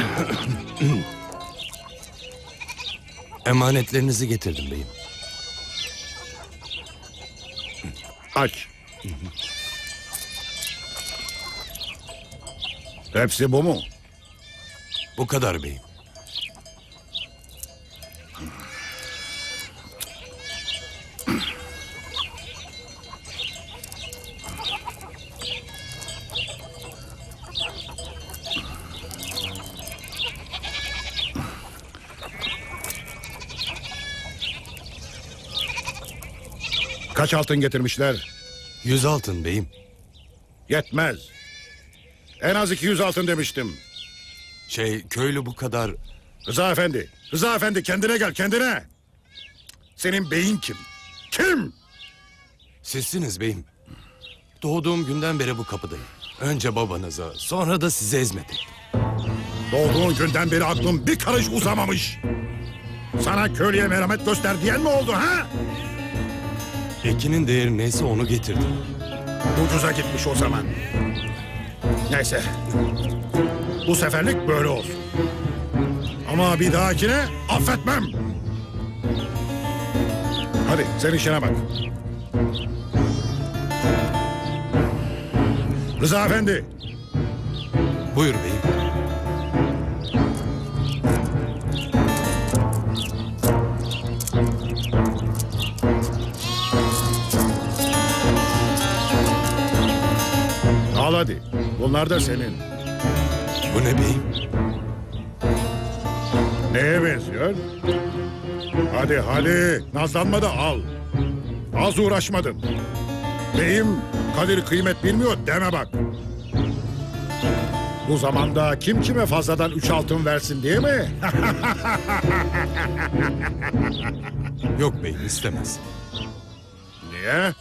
Emanetlerinizi getirdim beyim. Aç. Hepsi bu mu? Bu kadar beyim. Kaç altın getirmişler? 100 altın beyim. Yetmez. En az 200 altın demiştim. Köylü bu kadar... Rıza Efendi, Rıza Efendi kendine gel, kendine. Senin beyin kim? Kim? Sizsiniz beyim. Doğduğum günden beri bu kapıdayım. Önce babanıza, sonra da size hizmet ettim. Doğduğun günden beri aklım bir karış uzamamış. Sana köylüye merhamet göster diyen mi oldu ha? Ekinin değeri neyse onu getirdim. Ucuza gitmiş o zaman. Neyse. Bu seferlik böyle olsun. Ama bir dahakine affetmem. Hadi sen işine bak. Rıza Efendi. Buyur beyim. Al hadi. Bunlar da senin. Bu ne beyim? Neye benziyor? Hadi hadi. Nazlanma da al. Az uğraşmadın. Beyim kadir kıymet bilmiyor deme bak. Bu zamanda kim kime fazladan 3 altın versin diye mi? Yok beyim, istemez. Niye?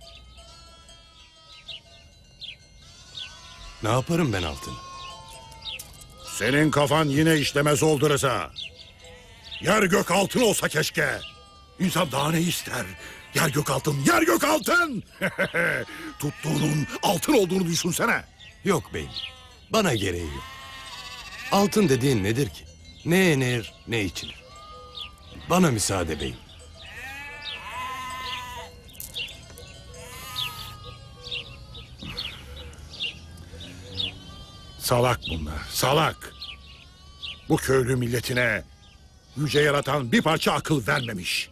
Ne yaparım ben altını? Senin kafan yine işlemez oldu Rıza. Yer gök altın olsa keşke. İnsan daha ne ister? Yer gök altın, yer gök altın! Tuttuğunun altın olduğunu düşünsene. Yok beyim, bana gereği yok. Altın dediğin nedir ki? Ne yenir, ne içilir. Bana müsaade beyim. Salak bunlar, salak. Bu köylü milletine yüce yaratan bir parça akıl vermemiş.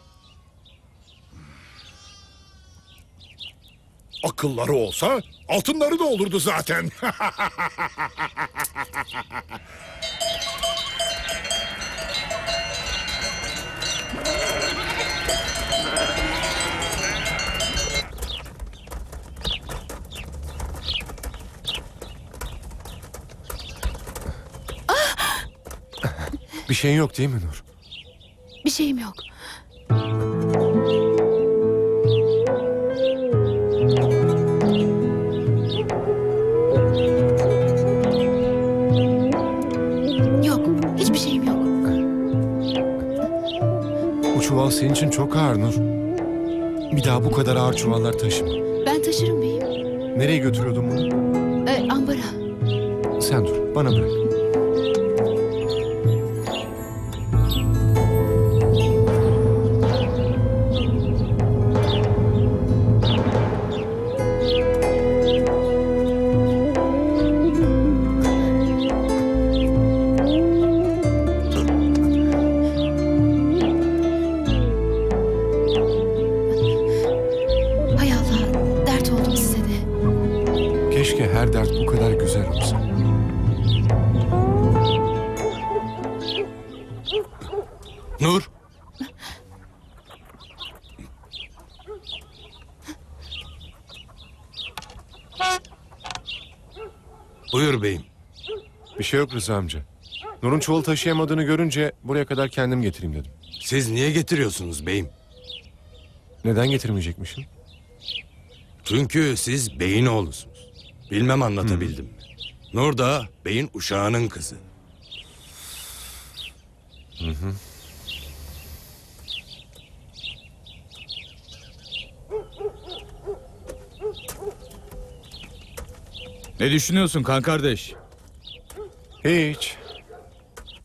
Akılları olsa altınları da olurdu zaten. Bir şeyin yok değil mi Nur? Bir şeyim yok. Yok, hiçbir şeyim yok. Bu çuval senin için çok ağır Nur. Bir daha bu kadar ağır çuvallar taşıma. Ben taşırım beyim. Nereye götürüyordun bunu? Ambara. Sen dur, bana bırak. Hay Allah, dert oldum size de. Keşke her dert bu kadar güzel olsa. Nur! Buyur beyim. Bir şey yok Rıza amca. Nur'un çuvalı taşıyamadığını görünce buraya kadar kendim getireyim dedim. Siz niye getiriyorsunuz beyim? Neden getirmeyecekmişim? Çünkü siz beyin oğlusunuz. Bilmem anlatabildim mi? Nur da beyin uşağının kızı. Ne düşünüyorsun kan kardeş? Hiç.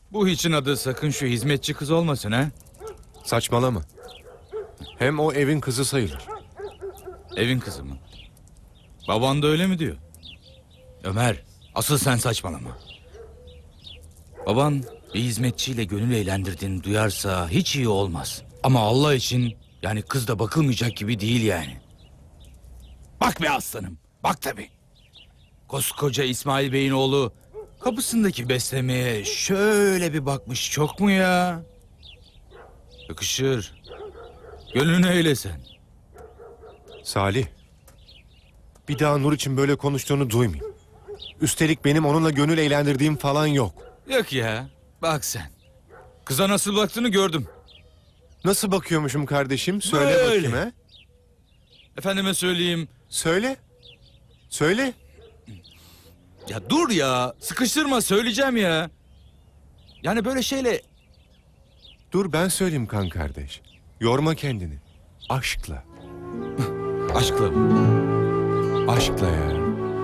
Bu hiçin adı sakın şu hizmetçi kız olmasın ha? Saçmalama. Hem o evin kızı sayılır. Evin kızı mı? Baban da öyle mi diyor? Ömer, asıl sen saçmalama. Baban bir hizmetçiyle gönül eğlendirdiğini duyarsa hiç iyi olmaz. Ama Allah için yani kız da bakılmayacak gibi değil yani. Bak be aslanım, bak tabii. Koskoca İsmail Bey'in oğlu kapısındaki beslemeye şöyle bir bakmış, çok mu ya? Yakışır. Gönlünü eylesen. Salih. Bir daha Nur için böyle konuştuğunu duymayayım. Üstelik benim onunla gönül eğlendirdiğim falan yok. Yok ya, bak sen. Kıza nasıl baktığını gördüm. Nasıl bakıyormuşum kardeşim? Söyle Böyle. bakayım ha. Efendime söyleyeyim. Söyle. Söyle. Ya dur ya, sıkıştırma, söyleyeceğim ya. Yani böyle şeyle... Dur ben söyleyeyim kan kardeş. Yorma kendini. Aşkla. Aşkla. Aşkla ya.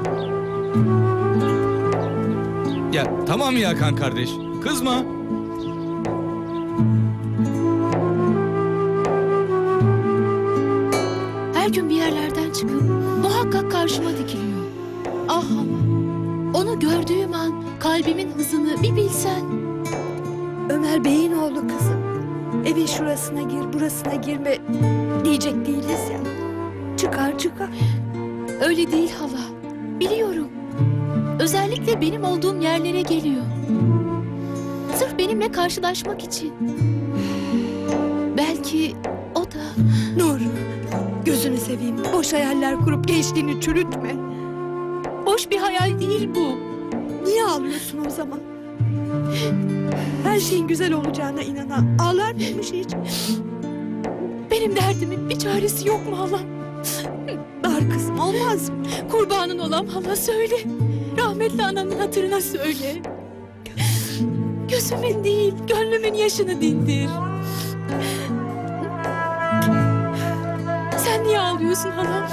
Ya tamam ya kan kardeş, kızma. Her gün bir yerlerden çıkıp muhakkak karşıma dikiliyor. Ah hala. Onu gördüğüm an kalbimin hızını bir bilsen. Ömer Bey'in oğlu kızım. Evin şurasına gir, burasına girme diyecek değiliz ya. Çıkar çıkar. Öyle değil hala. Biliyorum. Özellikle benim olduğum yerlere geliyor. Sırf benimle karşılaşmak için. Belki o da... Nur, gözünü seveyim. Boş hayaller kurup gençliğini çürütme. Boş bir hayal değil bu. Niye ağlıyorsun o zaman? Her şeyin güzel olacağına inanan ağlar mıymış hiç? Benim derdimin bir çaresi yok mu hala? Dar kızım, olmaz mı? Kurbanın olam hala, söyle. Rahmetli anamın hatırına söyle. Gözümün değil, gönlümün yaşını dindir. Sen niye ağlıyorsun hala?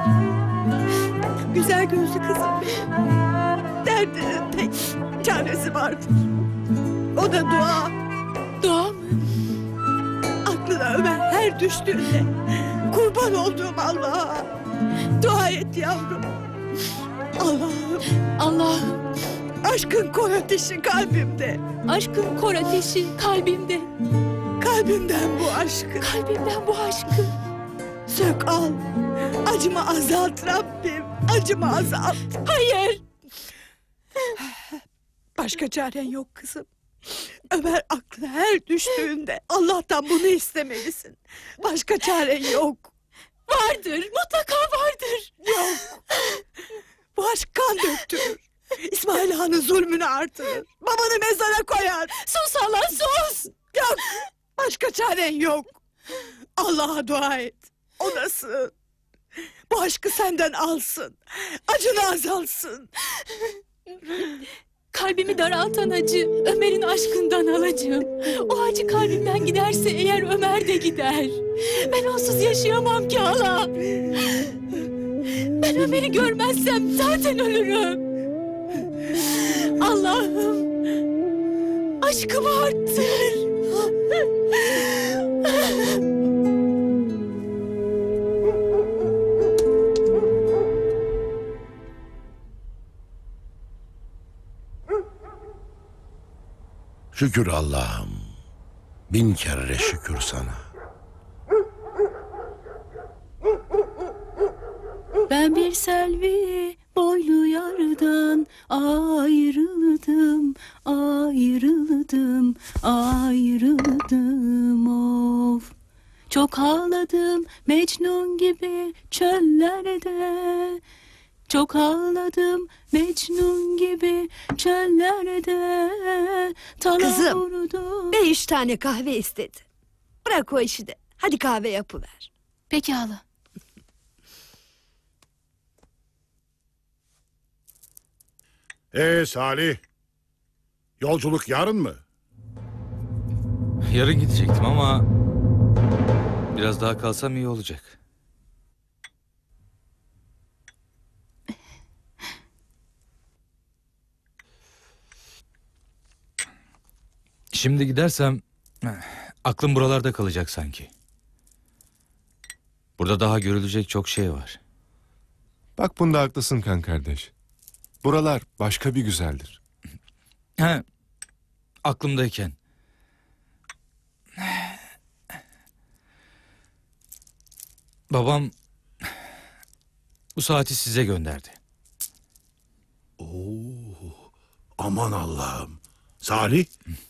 Güzel gözlü kızım benim. Derdinin tek çaresi vardır. O da dua. Dua mı? Aklına Ömer her düştüğünde kurban olduğum Allah'a dua et yavrum. Allah'ım, Allah'ım, aşkın kor ateşi kalbimde. aşkın kor ateşi kalbimde. Kalbimden bu aşkı Kalbimden bu aşkı. sök al. Acımı azalt Rabbim. Acımı azalt. Hayır. Başka çaren yok kızım. Ömer aklına her düştüğünde Allah'tan bunu istemelisin. Başka çaren yok. Vardır, mutlaka vardır. Yok. Bu aşk kan döktürür. İsmail Han'ın zulmünü artırır. Babanı mezara koyar. Sus hala, sus. Yok. Başka çaren yok. Allah'a dua et. O da sığın. Bu aşkı senden alsın. Acını azalsın. Kalbimi daraltan acı Ömer'in aşkından alacağım. O acı kalbimden giderse eğer Ömer de gider. Ben onsuz yaşayamam ki hala. Ben Ömer'i görmezsem zaten ölürüm. Allah'ım, aşkımı arttır. Şükür Allah'ım. Bin kere şükür sana. Ben bir selvi boylu yardan ayrıldım, ayrıldım, ayrıldım of. Çok ağladım Mecnun gibi çöllerde. Çok ağladım Mecnun gibi çöllerde. Kızım, vurdum. 5 tane kahve istedi. Bırak o işi de. Hadi kahve yapıver. Peki hala. Salih. Yolculuk yarın mı? Yarın gidecektim ama... biraz daha kalsam iyi olacak. Şimdi gidersem aklım buralarda kalacak sanki. Burada daha görülecek çok şey var. Bak bunda haklısın kan kardeş. Buralar başka bir güzeldir. He, aklımdayken. Babam bu saati size gönderdi. Aman Allah'ım. Salih,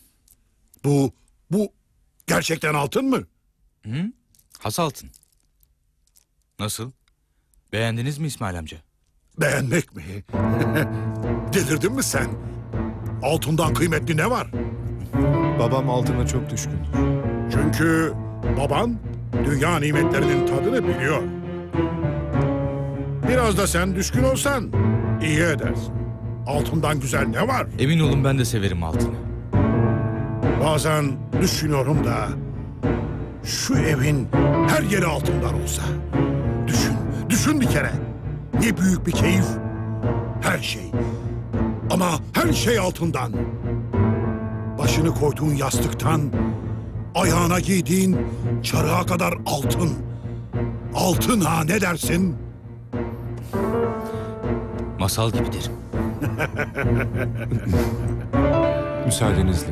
bu gerçekten altın mı? Has altın. Nasıl? Beğendiniz mi İsmail amca? Beğenmek mi? Delirdin mi sen? Altından kıymetli ne var? Babam altına çok düşkündür. Çünkü baban dünya nimetlerinin tadını biliyor. Biraz da sen düşkün olsan iyi edersin. Altından güzel ne var? Emin olun ben de severim altını. Bazen düşünüyorum da şu evin her yeri altından olsa. Düşün bir kere. Ne büyük bir keyif. Her şey. Ama her şey altından. Başını koyduğun yastıktan ayağına giydiğin çarığa kadar altın. Altın ha, ne dersin? Masal gibidir. Müsaadenizle.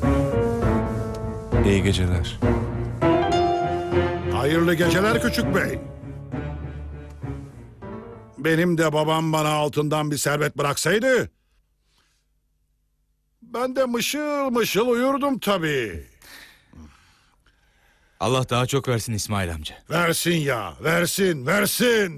İyi geceler. Hayırlı geceler küçük bey. Benim de babam bana altından bir servet bıraksaydı, ben de mışıl mışıl uyurdum tabii. Allah daha çok versin İsmail amca. Versin ya, versin.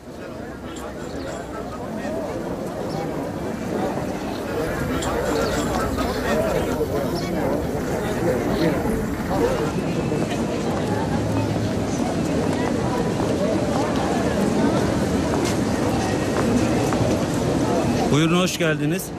Buyurun, hoş geldiniz.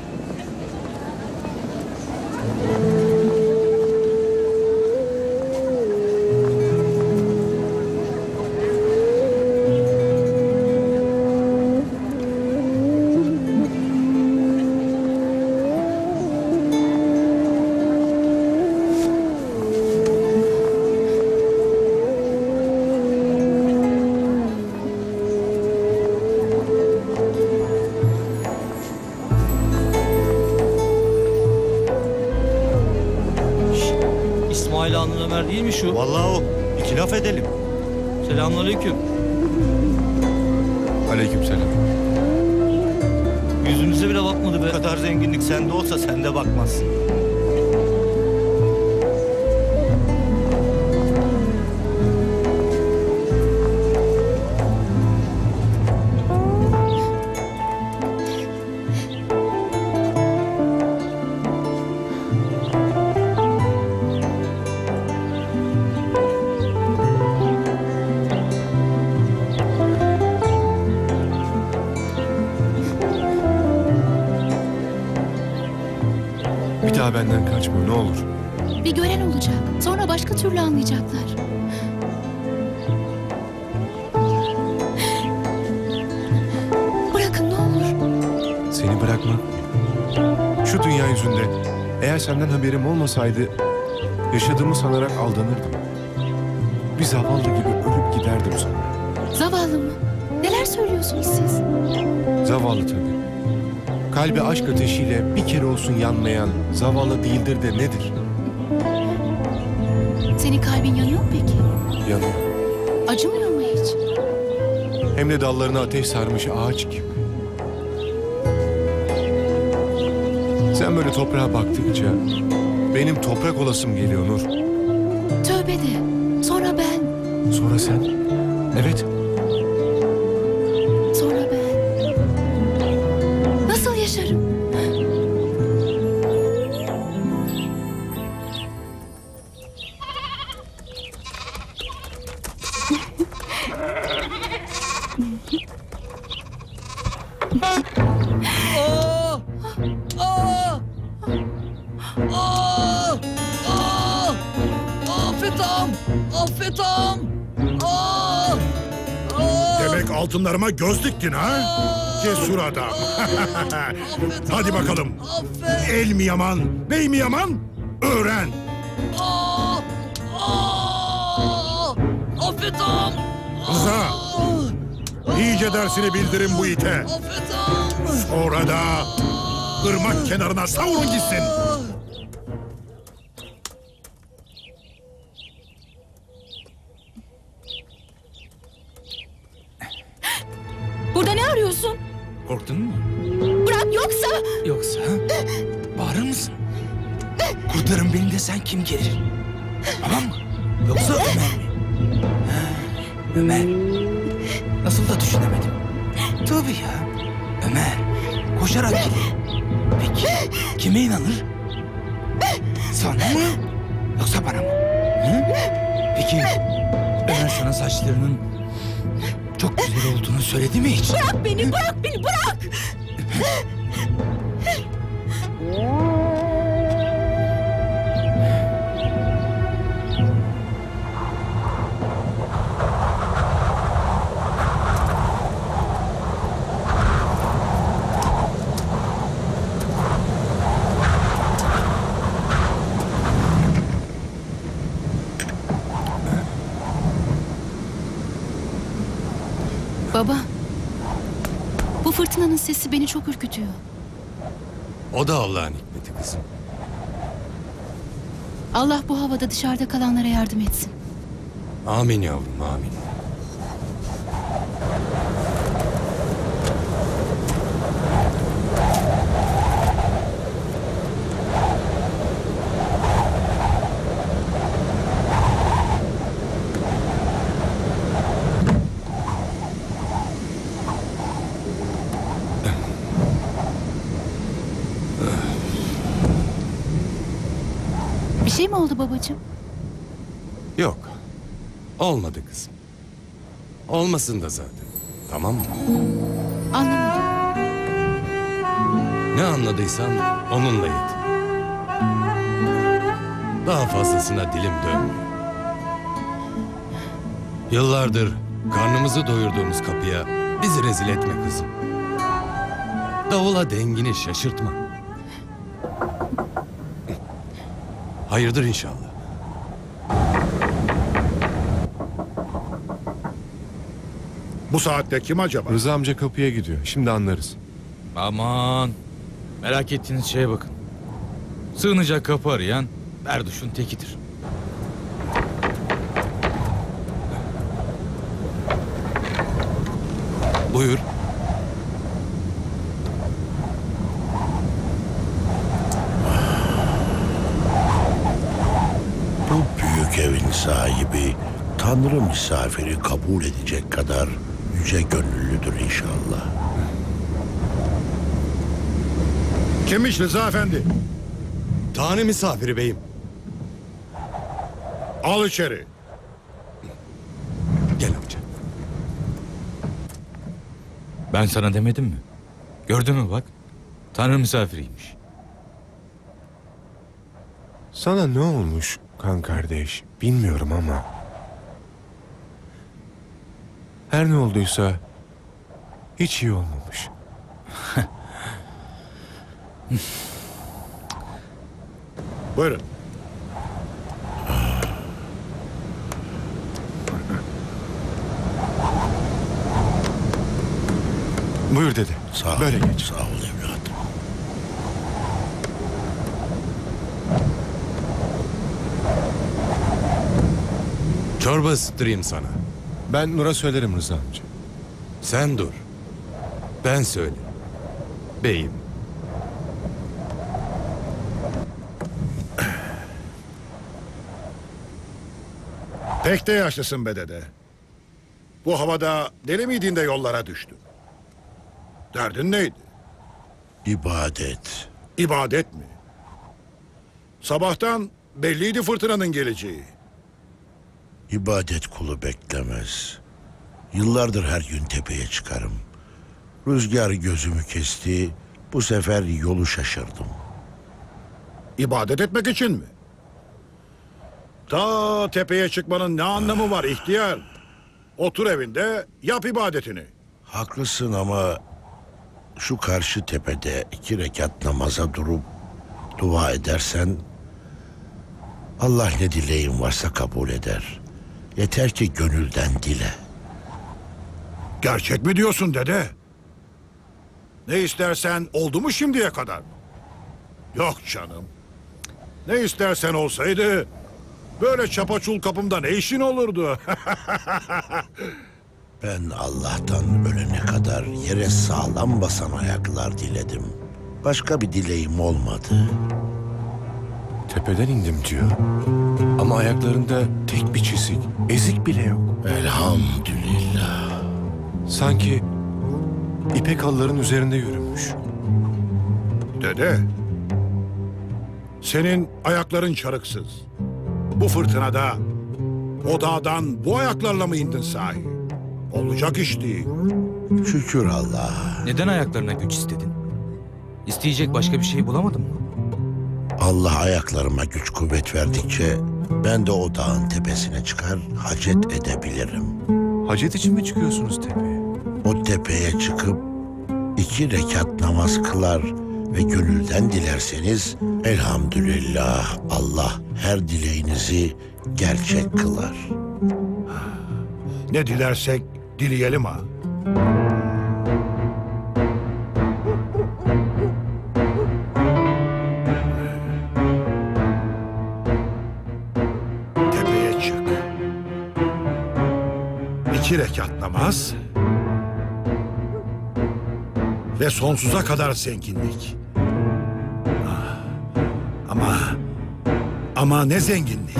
İsmail Han'ın Ömer değil mi şu? Vallahi o. İki laf edelim. Selamünaleyküm. Aleykümselam. Yüzümüze bile bakmadı Bu be. kadar zenginlik sende olsa sen de bakmazsın. Bir daha benden kaçma ne olur. Bir gören olacak. Sonra başka türlü anlayacaklar. Bırakın ne olur. Seni bırakmam. Şu dünya yüzünde eğer senden haberim olmasaydı yaşadığımı sanarak aldanırdım. Bir zavallı gibi ölüp giderdim sonra. Zavallı mı? Neler söylüyorsunuz siz? Zavallı tabii. Kalbi aşk ateşiyle bir kere olsun yanmayan zavallı değildir de nedir? Senin kalbin yanıyor mu peki? Yanıyor. Acımıyor mu hiç? Hem de dallarına ateş sarmış ağaç gibi. Sen böyle toprağa baktıkça benim toprak olasım geliyor Nur. Tövbe de. Sonra ben. Sonra sen. Evet. Sonra ben. Nasıl yaşarım? Affet ağam. Demek altınlarıma göz diktin ha? Cesur adam. Hadi bakalım. El mi yaman, bey mi yaman? Öğren. Affet ağam. Rıza. İyice dersini bildirin bu ite. Affet ağam. Sonra da ırmak kenarına savurun gitsin. Burada ne arıyorsun? Korktun mu? Bırak yoksa... Yoksa bağırır mısın? Kurtarın beni desen kim gelir? Tamam mı? Yoksa Ömer mi? Ha, Ömer. Nasıl da düşünemedim. Tabii ya. Ömer. Koşarak gelir. Peki kime inanır? Sana mı? Yoksa bana mı? Hı? Peki Ömer sana saçlarının çok güzel olduğunu söyledi mi hiç? Bırak beni, bırak beni, bırak! Baba, bu fırtınanın sesi beni çok ürkütüyor. O da Allah'ın hikmeti kızım. Allah bu havada dışarıda kalanlara yardım etsin. Amin yavrum, amin. Bir şey mi oldu babacığım? Yok. Olmadı kızım. Olmasın da zaten. Tamam mı? Anlamadım. Ne anladıysan onunla yetin. Daha fazlasına dilim dönmüyor. Yıllardır karnımızı doyurduğumuz kapıya bizi rezil etme kızım. Davula dengini şaşırtma. Hayırdır inşallah. Bu saatte kim acaba? Rıza amca kapıya gidiyor. Şimdi anlarız. Aman. Merak ettiğiniz şeye bakın. Sığınacak kapı arayan Berduş'un tekidir. Buyur. Bu büyük evin sahibi Tanrı misafiri kabul edecek kadar yüce gönüllüdür inşallah. Kimmiş Rıza Efendi? Tanrı misafiri beyim. Al içeri. Gel amca. Ben sana demedim mi? Gördün mü bak? Tanrı misafiriymiş. Sana ne olmuş kan kardeş bilmiyorum ama. Her ne olduysa hiç iyi olmamış. Buyurun. Buyur dede. Sağ ol. Böyle geç. Sağ ol evladım. Çorba ısıtırayım sana. Ben Nur'a söylerim Rıza amca. Sen dur. Ben söyle. Beyim. Pek de yaşlısın be dede. Bu havada deli miydin de yollara düştün? Derdin neydi? İbadet. İbadet mi? Sabahtan belliydi fırtınanın geleceği. İbadet kulu beklemez. Yıllardır her gün tepeye çıkarım. Rüzgar gözümü kesti. Bu sefer yolu şaşırdım. İbadet etmek için mi? Ta tepeye çıkmanın ne anlamı var ihtiyar? Otur evinde yap ibadetini. Haklısın ama şu karşı tepede 2 rekat namaza durup dua edersen Allah ne dileğin varsa kabul eder. Yeter ki gönülden dile. Gerçek mi diyorsun dede? Ne istersen oldu mu şimdiye kadar? Yok canım. Ne istersen olsaydı böyle çapaçul kapımda ne işin olurdu? Ben Allah'tan ölene kadar yere sağlam basan ayaklar diledim. Başka bir dileğim olmadı. Tepeden indim diyor. Ama ayaklarında tek bir çizik, ezik bile yok. Elhamdülillah. Sanki ipek halıların üzerinde yürümüş. Dede, senin ayakların çarıksız. Bu fırtınada o dağdan bu ayaklarla mı indin sahi? Olacak iş değil. Şükür Allah'a. Neden ayaklarına güç istedin? İsteyecek başka bir şey bulamadın mı? Allah ayaklarıma güç kuvvet verdikçe ben de o dağın tepesine çıkar hacet edebilirim. Hacet için mi çıkıyorsunuz tepeye? O tepeye çıkıp 2 rekat namaz kılar ve gönülden dilerseniz elhamdülillah Allah her dileğinizi gerçek kılar. Ne dilersek dileyelim ha. Tepeye çık. 2 rekat namaz ve sonsuza kadar zenginlik. Ah, ama ne zenginlik.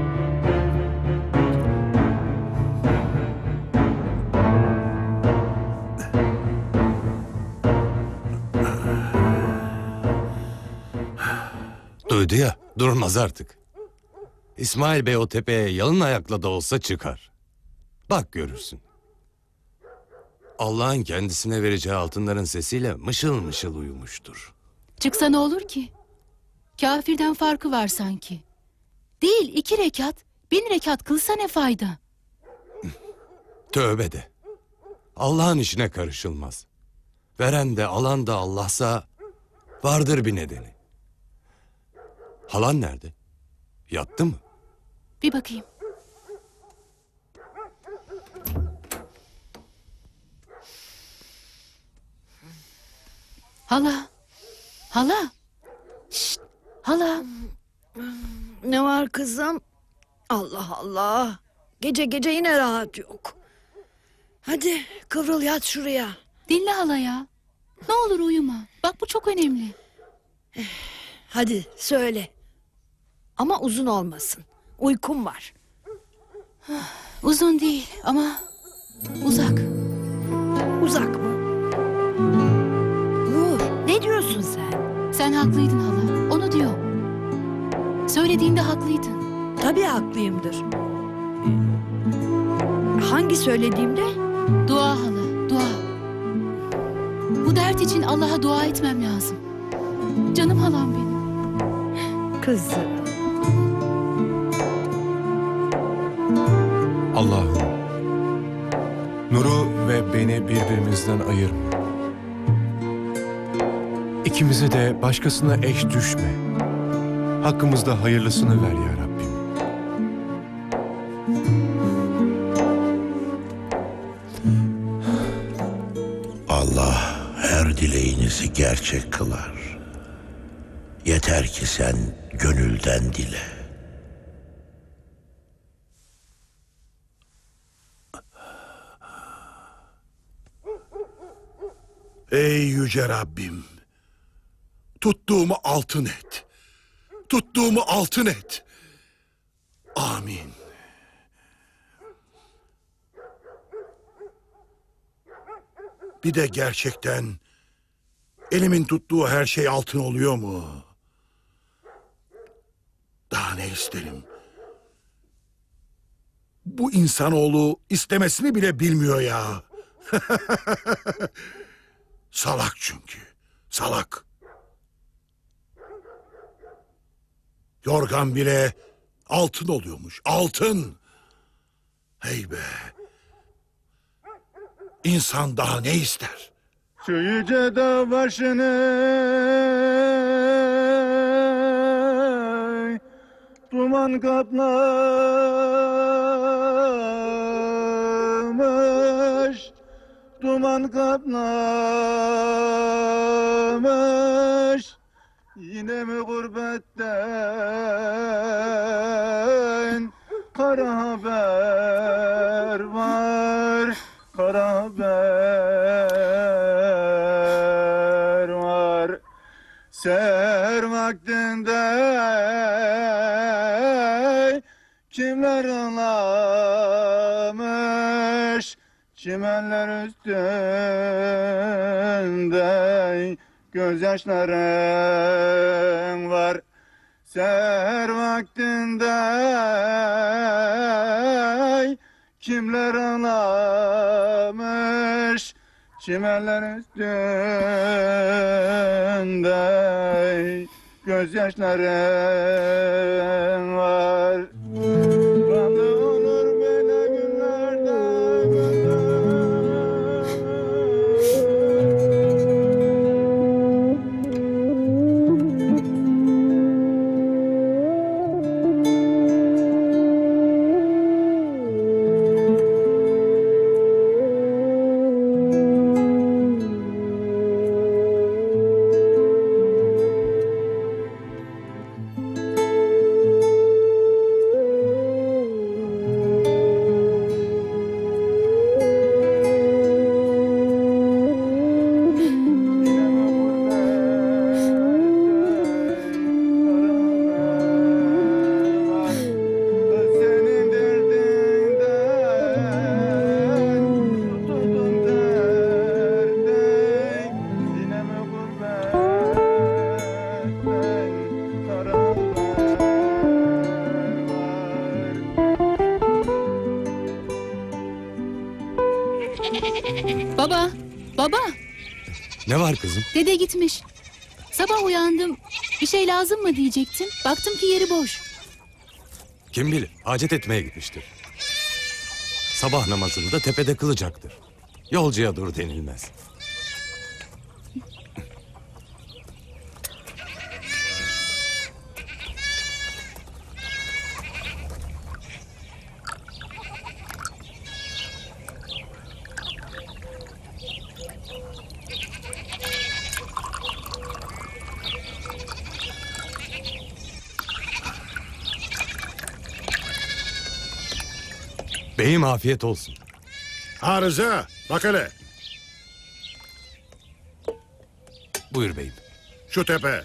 Duydu ya, durmaz artık. İsmail Bey o tepeye yalın ayakla da olsa çıkar. Bak görürsün. Allah'ın kendisine vereceği altınların sesiyle mışıl mışıl uyumuştur. Çıksa ne olur ki? Kafirden farkı var sanki. Değil 2 rekat, 1000 rekat kılsa ne fayda? Tövbe de. Allah'ın işine karışılmaz. Veren de alan da Allah'sa vardır bir nedeni. Halan nerede? Yattı mı? Bir bakayım. Hala. Hala. Şşt. Hala. Ne var kızım? Allah Allah. Gece gece yine rahat yok. Hadi kıvrıl yat şuraya. Dinle hala ya. Ne olur uyuma. Bak bu çok önemli. Hadi söyle. Ama uzun olmasın. Uykum var. Uzun değil ama uzak. Uzak mı? Nur, ne diyorsun sen? Sen haklıydın hala. Onu diyor. Söylediğinde haklıydın. Tabii haklıyımdır. Hangi söylediğimde? Dua hala, dua. Bu dert için Allah'a dua etmem lazım. Canım halam benim. Kızım. Allah'ım, Nur'u ve beni birbirimizden ayırma. İkimize de başkasına eş düşme. Hakkımızda hayırlısını ver ya Rabbim. Allah her dileğinizi gerçek kılar. Yeter ki sen gönülden dile. Ey yüce Rabbim, tuttuğumu altın et. Tuttuğumu altın et. Amin. Bir de gerçekten elimin tuttuğu her şey altın oluyor mu? Daha ne isterim? Bu insanoğlu istemesini bile bilmiyor ya. Salak çünkü. Salak. Yorgan bile altın oluyormuş. Altın. Hey be. İnsan daha ne ister? Şu yüce dağ başını duman kaplamış, duman kaplamış. Yine mi gurbetten kara haber var, kara haber var. Seher vaktinde kimler ağlamış, çimenler üstünde gözyaşların var. Seher vaktinde kimler ağlamış, çimenler üstünde gözyaşların var. Kanlı olur böyle günlerde. Baba, baba. Ne var kızım? Dede gitmiş. Sabah uyandım. Bir şey lazım mı diyecektim. Baktım ki yeri boş. Kim bilir, hacet etmeye gitmiştir. Sabah namazını da tepede kılacaktır. Yolcuya dur denilmez. Beyim afiyet olsun. Ha Rıza, bak hele. Buyur beyim. Şu tepe.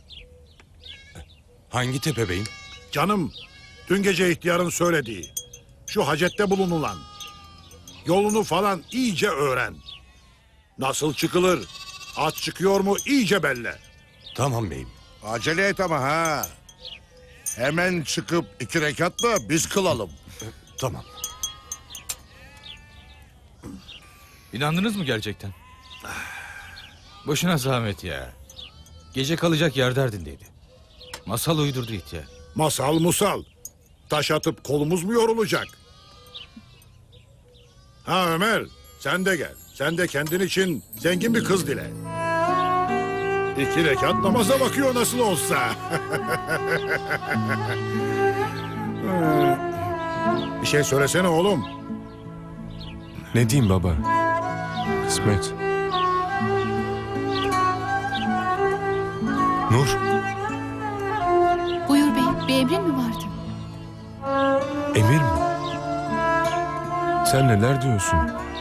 Hangi tepe beyim? Canım, dün gece ihtiyarın söylediği. Şu hacette bulunulan. Yolunu falan iyice öğren. Nasıl çıkılır? At çıkıyor mu iyice belli. Tamam beyim. Acele et ama ha. Hemen çıkıp 2 rekatla biz kılalım. Tamam. İnandınız mı gerçekten? Boşuna zahmet ya. Gece kalacak yer derdindeydi. Masal uydurdu ihtiyar. Masal musal. Taş atıp kolumuz mu yorulacak? Ha Ömer, sen de gel. Sen de kendin için zengin bir kız dile. 2 rekat namaza bakıyor nasıl olsa. Bir şey söylesene oğlum. Ne diyeyim baba? Kısmet. Nur, Buyur beyim. Bir emrin mi vardı? emir mi? Sen neler diyorsun?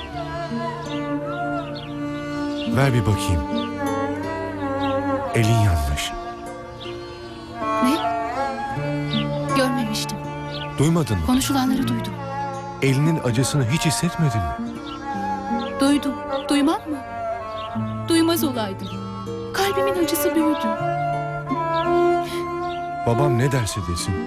Ver bir bakayım. Elin yanmış. Ne? Görmemiştim. Duymadın mı? Konuşulanları duydum. Elinin acısını hiç hissetmedin mi? Duydum. Duymam mı? Duymaz olaydım. Kalbimin acısı büyüdü. Babam ne derse desin.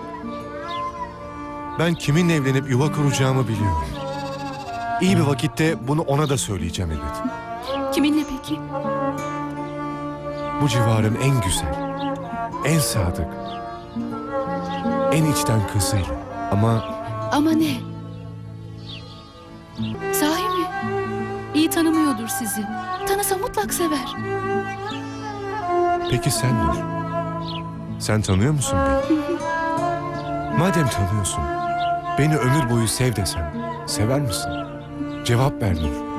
Ben kiminle evlenip yuva kuracağımı biliyorum. İyi bir vakitte bunu ona da söyleyeceğim elbet. Kiminle peki? Bu civarın en güzel, en sadık, en içten kızıyla. Ama ne? Sahi mi? İyi tanımıyordur sizi. Tanısa mutlak sever. Peki sen Nur? Sen tanıyor musun beni? Madem tanıyorsun, beni ömür boyu sev desem, sever misin? Cevap ver Nur.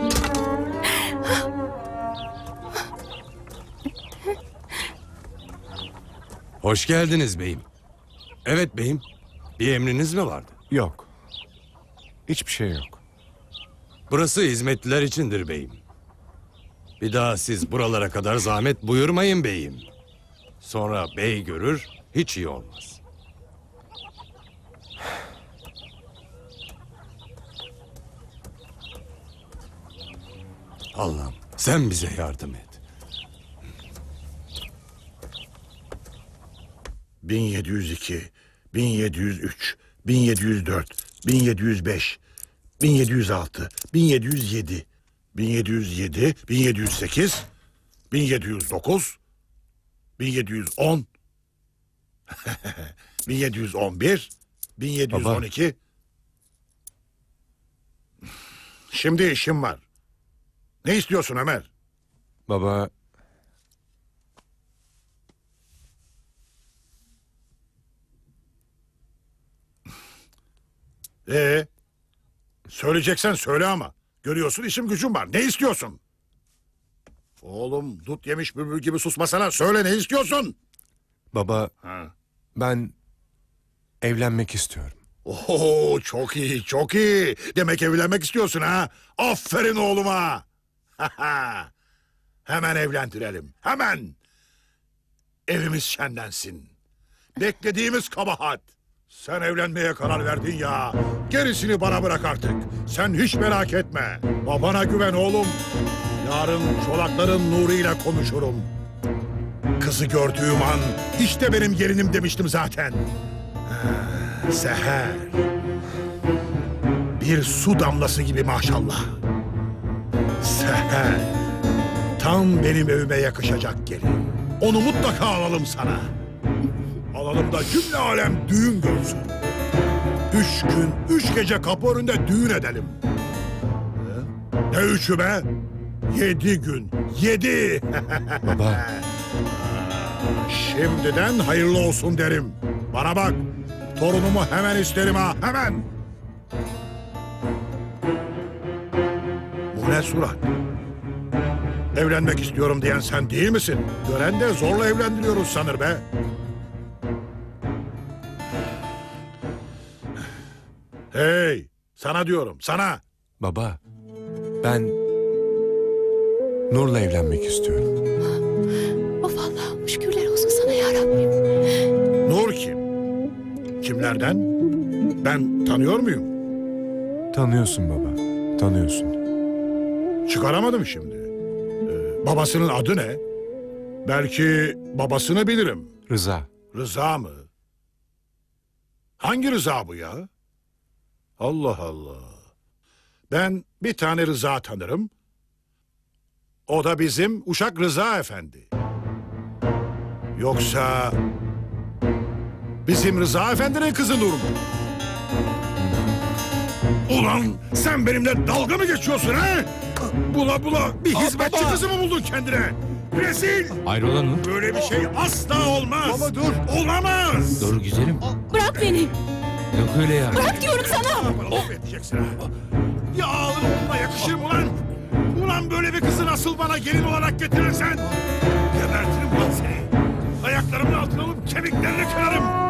Hoş geldiniz beyim. Evet beyim. Bir emriniz mi vardı? Yok. Hiçbir şey yok. Burası hizmetliler içindir beyim. Bir daha siz buralara kadar zahmet buyurmayın beyim. Sonra bey görür, hiç iyi olmaz. Allah'ım sen bize yardım et. 1702, 1703, 1704, 1705, 1706, 1707, 1707, 1708, 1709, 1710, 1711, 1712. Şimdi işim var. Ne istiyorsun Ömer? Baba, Söyleyeceksen söyle ama. Görüyorsun işim gücüm var. Ne istiyorsun? Oğlum dut yemiş bülbül gibi susmasana. Söyle ne istiyorsun? baba, Ha. ben evlenmek istiyorum. Oho çok iyi çok iyi. Demek evlenmek istiyorsun ha? Aferin oğluma. Hemen evlendirelim. Hemen. Evimiz şenlensin. Beklediğimiz kabahat. Sen evlenmeye karar verdin ya. Gerisini bana bırak artık. Sen hiç merak etme. Babana güven oğlum. Yarın çolakların nuruyla konuşurum. Kızı gördüğüm an işte benim gelinim demiştim zaten. Seher. Bir su damlası gibi maşallah. Seher. Tam benim evime yakışacak gelin. Onu mutlaka alalım sana. Alalım da cümle alem düğün görsün. 3 gün, 3 gece kapı önünde düğün edelim. Ne üçü be? 7 gün, 7. Baba, Şimdiden hayırlı olsun derim. Bana bak, torunumu hemen isterim ha, hemen. Bu ne surat? Evlenmek istiyorum diyen sen değil misin? Gören de zorla evlendiriyoruz sanır be. Hey, sana diyorum, sana. baba, ben Nur'la evlenmek istiyorum. Of Allah'ım şükürler olsun sana ya Rabbim. Nur kim? Kimlerden? Ben tanıyor muyum? Tanıyorsun baba, tanıyorsun. Çıkaramadım şimdi. Babasının adı ne? Belki babasını bilirim. Rıza. Rıza mı? Hangi Rıza bu ya? Allah Allah. Ben bir tane Rıza tanırım. O da bizim Uşak Rıza Efendi. Yoksa bizim Rıza Efendi'nin kızı Nur mu? Ulan sen benimle dalga mı geçiyorsun ha? Bula bula bir hizmetçi kızı mı buldun kendine? Rezil! Hayrola Nur? Böyle bir şey asla olmaz. Baba dur. Olamaz. Dur güzelim. Bırak beni. Yok öyle ya. Bırak diyorum sana. Bana laf edeceksin ha. Ya ağır oğluna yakışır mı ulan? Ulan böyle bir kızı nasıl bana gelin olarak getirirsen? Gebertirim ulan seni. Ayaklarımın altına alıp kemiklerini kırarım.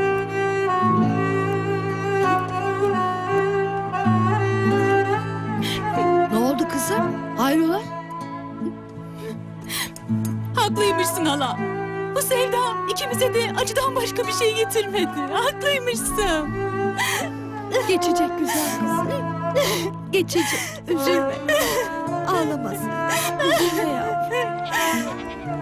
Ne oldu kızım? Hayrola? Haklıymışsın hala. Bu sevda ikimize de acıdan başka bir şey getirmedi. Haklıymışsın. Geçecek güzel kızım. Geçecek. Üzülme. Ağlamasın. Üzülme yavrum.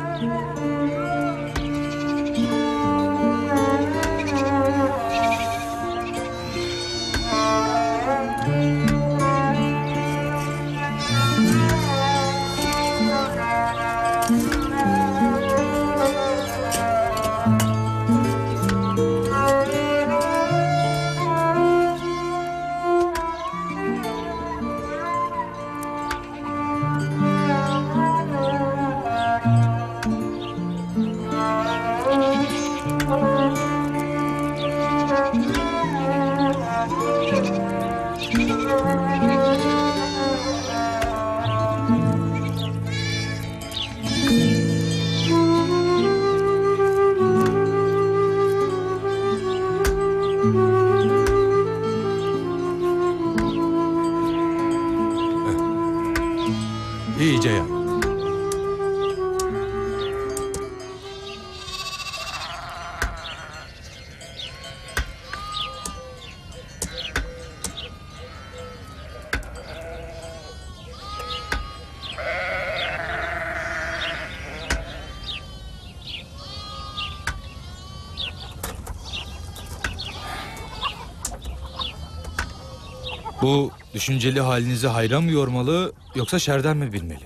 Bu düşünceli halinizi hayran mı yormalı yoksa şerden mi bilmeli?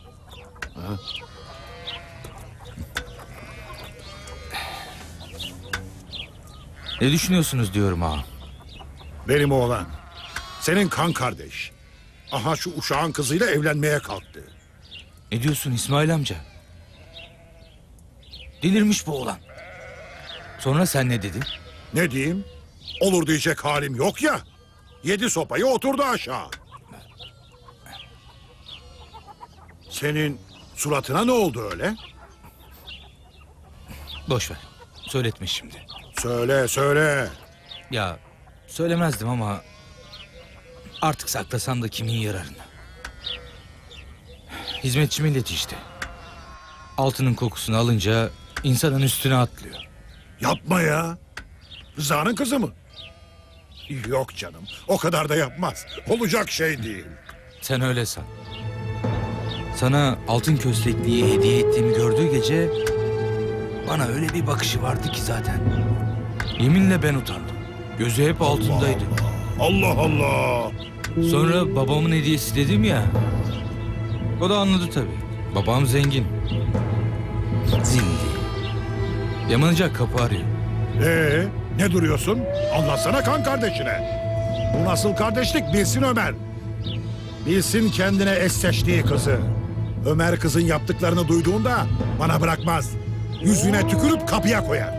Ne düşünüyorsunuz diyorum ağa. Benim oğlan. Senin kan kardeş. Aha şu uşağın kızıyla evlenmeye kalktı. Ne diyorsun İsmail amca? Delirmiş bu oğlan. Sonra sen ne dedin? Ne diyeyim? Olur diyecek halim yok ya. Yedi sopayı oturdu aşağı. Senin suratına ne oldu öyle? Boş ver. Söyletme şimdi. Söyle söyle. Ya söylemezdim ama artık saklasan da kimin yararına? Hizmetçi milleti işte. Altının kokusunu alınca insanın üstüne atlıyor. Yapma ya. Rıza'nın kızı mı? Yok canım. O kadar da yapmaz. Olacak şey değil. Sen öyle san. Sana altın köstekliği hediye ettiğimi gördüğü gece bana öyle bir bakışı vardı ki zaten. Yeminle ben utandım. Gözü hep altındaydı. Allah Allah. Sonra babamın hediyesi dedim ya. O da anladı tabii. Babam zengin. Zindi. Yamanacak kapı arıyor. Ne duruyorsun? Anlatsana kan kardeşine. Bu nasıl kardeşlik bilsin Ömer. Bilsin kendine eş seçtiği kızı. Ömer kızın yaptıklarını duyduğunda bana bırakmaz. Yüzüne tükürüp kapıya koyar.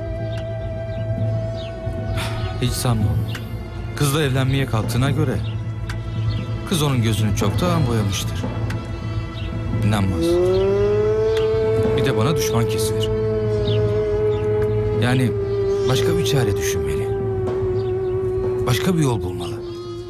Hiç sanmam. Kızla evlenmeye kalktığına göre kız onun gözünü çoktan boyamıştır. İnanmaz. Bir de bana düşman kesilir. Yani başka bir çare düşünmeli. Başka bir yol bulmalı.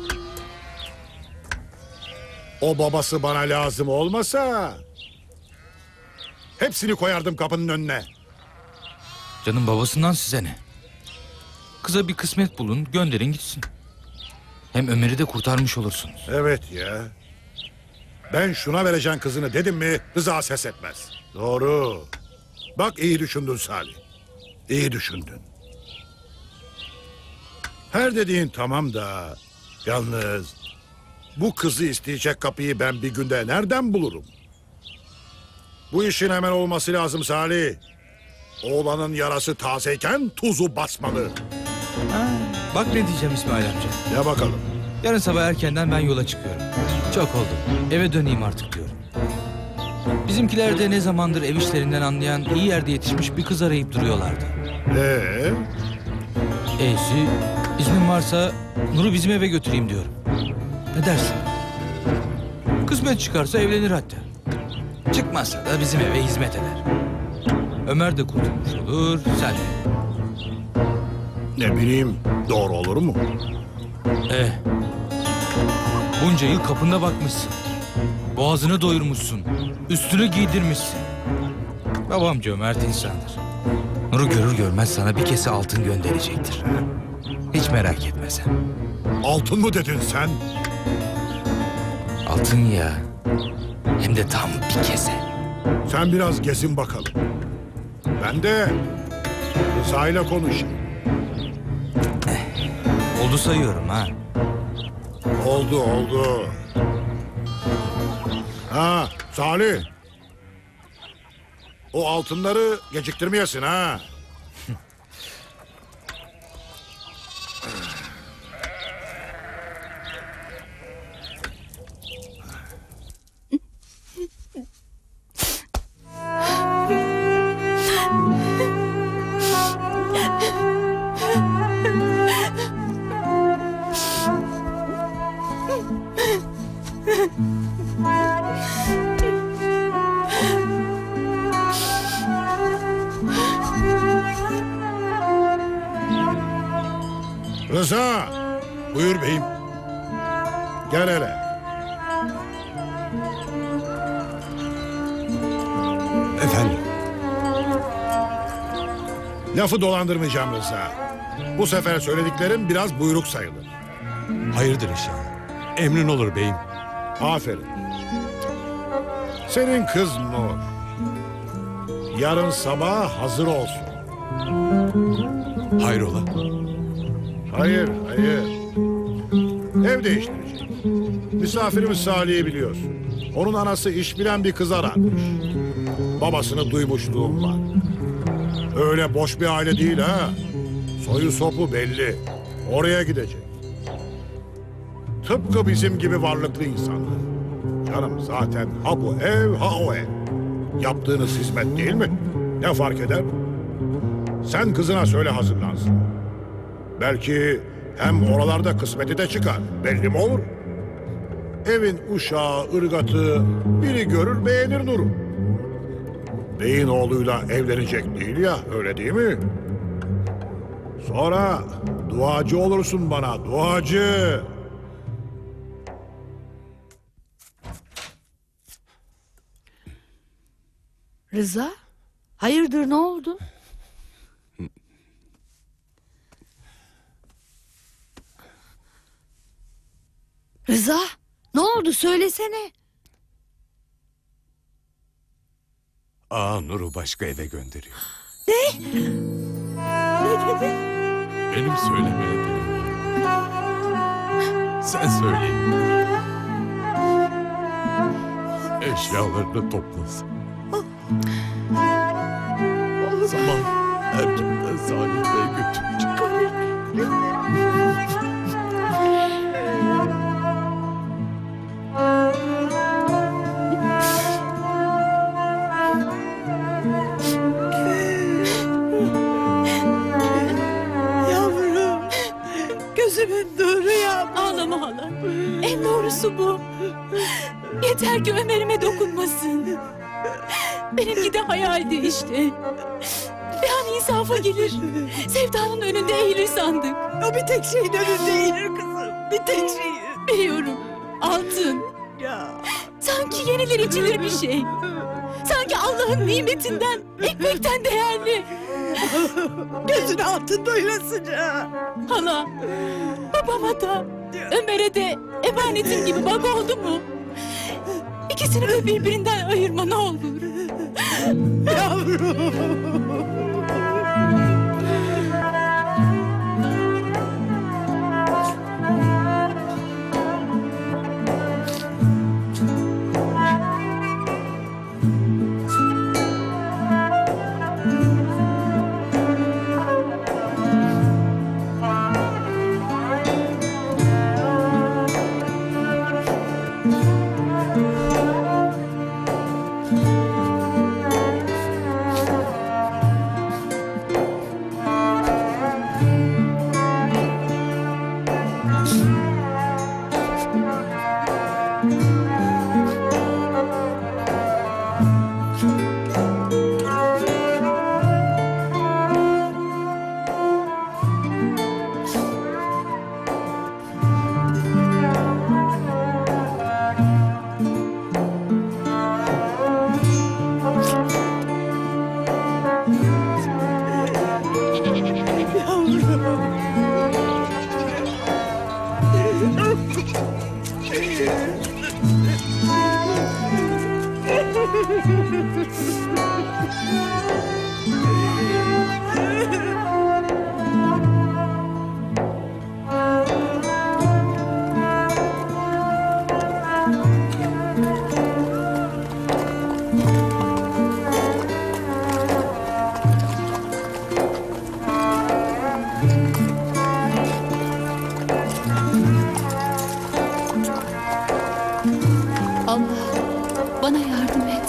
O babası bana lazım olmasa hepsini koyardım kapının önüne. Canım babasından size ne? Kıza bir kısmet bulun, gönderin gitsin. Hem Ömer'i de kurtarmış olursunuz. Evet ya. Ben şuna vereceğim kızını dedim mi Rıza ses etmez. Doğru. Bak iyi düşündün Salih. İyi düşündün. Her dediğin tamam da yalnız bu kızı isteyecek kapıyı ben bir günde nereden bulurum? Bu işin hemen olması lazım Salih. Oğlanın yarası tazeyken tuzu basmalı. Bak ne diyeceğim İsmail amca. Ya bakalım. Yarın sabah erkenden ben yola çıkıyorum. Çok oldu. Eve döneyim artık diyorum. Bizimkiler de ne zamandır ev işlerinden anlayan iyi yerde yetişmiş bir kız arayıp duruyorlardı. E'si iznin varsa Nur'u bizim eve götüreyim diyorum. Ne dersin? Kısmet çıkarsa evlenir hatta. Çıkmazsa da bizim eve hizmet eder. Ömer de kurtulmuş olur, sen de. Ne bileyim doğru olur mu? Bunca yıl kapında bakmışsın. Boğazını doyurmuşsun. Üstünü giydirmişsin. Babam cömert insandır. Nur'u görür görmez sana bir kese altın gönderecektir. Hiç merak etme sen. Altın mı dedin sen? Altın ya. Hem de tam bir kese. Sen biraz gezin bakalım. Ben de Rıza ile konuşayım. Oldu sayıyorum ha. Oldu. Ha Salih. O altınları geciktirmeyesin ha. Rıza, buyur beyim. Gel hele. Efendim? Lafı dolandırmayacağım Rıza. Bu sefer söylediklerim biraz buyruk sayılır. Hayırdır inşallah. Emrin olur beyim. Aferin. Senin kız Nur. Yarın sabah hazır olsun. Hayrola? Hayır. Ev değiştirecek. Misafirimiz Salih'i biliyorsun. Onun anası iş bilen bir kız ararmış. Babasını duymuşluğum var. Öyle boş bir aile değil ha. Soyu sopu belli. Oraya gidecek. Tıpkı bizim gibi varlıklı insanlar. Canım zaten ha bu ev ha o ev. Yaptığınız hizmet değil mi? Ne fark eder? Sen kızına söyle hazırlansın. Belki hem oralarda kısmeti de çıkar. Belli mi olur? Evin uşağı, ırgatı biri görür beğenir Nur'u. Beyin oğluyla evlenecek değil ya, öyle değil mi? Sonra duacı olursun bana, duacı. Rıza, hayırdır ne oldu? Rıza, ne oldu söylesene. Nur'u başka eve gönderiyor. Ne? Ne dedi? Benim söylemeye dilim var. Sen söyleyin. Eşyalarını toplasın. Sabah erkenden Salih Bey götürecek. Yavrum, gözümün nuru ya. Ağlama hala. En doğrusu bu. Yeter ki Ömer'ime dokunmasın. Benimki de hayaldi işte. Bir an insafa gelir. Sevdanın önünde eğilir sandık. O bir tek şeyin önünde eğilir kızım. Bir tek şeyin. Biliyorum. Altın. Ya. Sanki yenilir içilir bir şey. Sanki Allah'ın nimetinden, ekmekten değerli. Gözünü altın doyurasıca. Hala, babama da, Ömer'e de emanetim gibi bak oldu mu? İkisini de birbirinden ayırma ne olur. Yavrum. Allah, bana yardım et.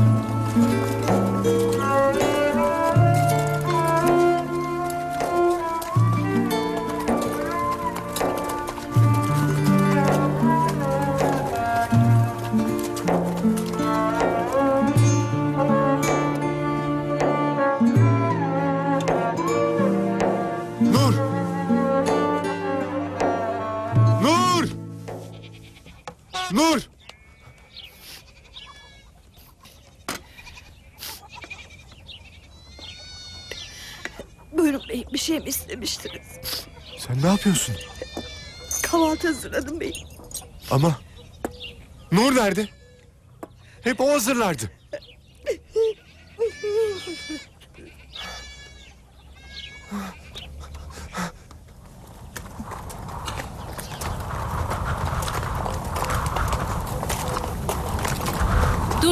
Nur! Nur! Nur! Buyurun beyim, bir şey mi istemiştiniz? Sen ne yapıyorsun? Kahvaltı hazırladım beyim. Ama Nur nerede? Hep o hazırlardı.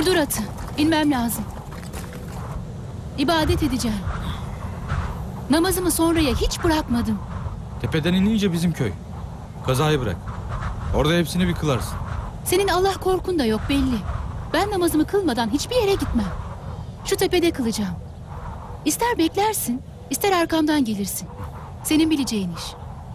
Durdur atı. İnmem lazım. İbadet edeceğim. Namazımı sonraya hiç bırakmadım. Tepeden inince bizim köy. Kazayı bırak. Orada hepsini bir kılarsın. Senin Allah korkun da yok belli. Ben namazımı kılmadan hiçbir yere gitmem. Şu tepede kılacağım. İster beklersin, ister arkamdan gelirsin. Senin bileceğin iş.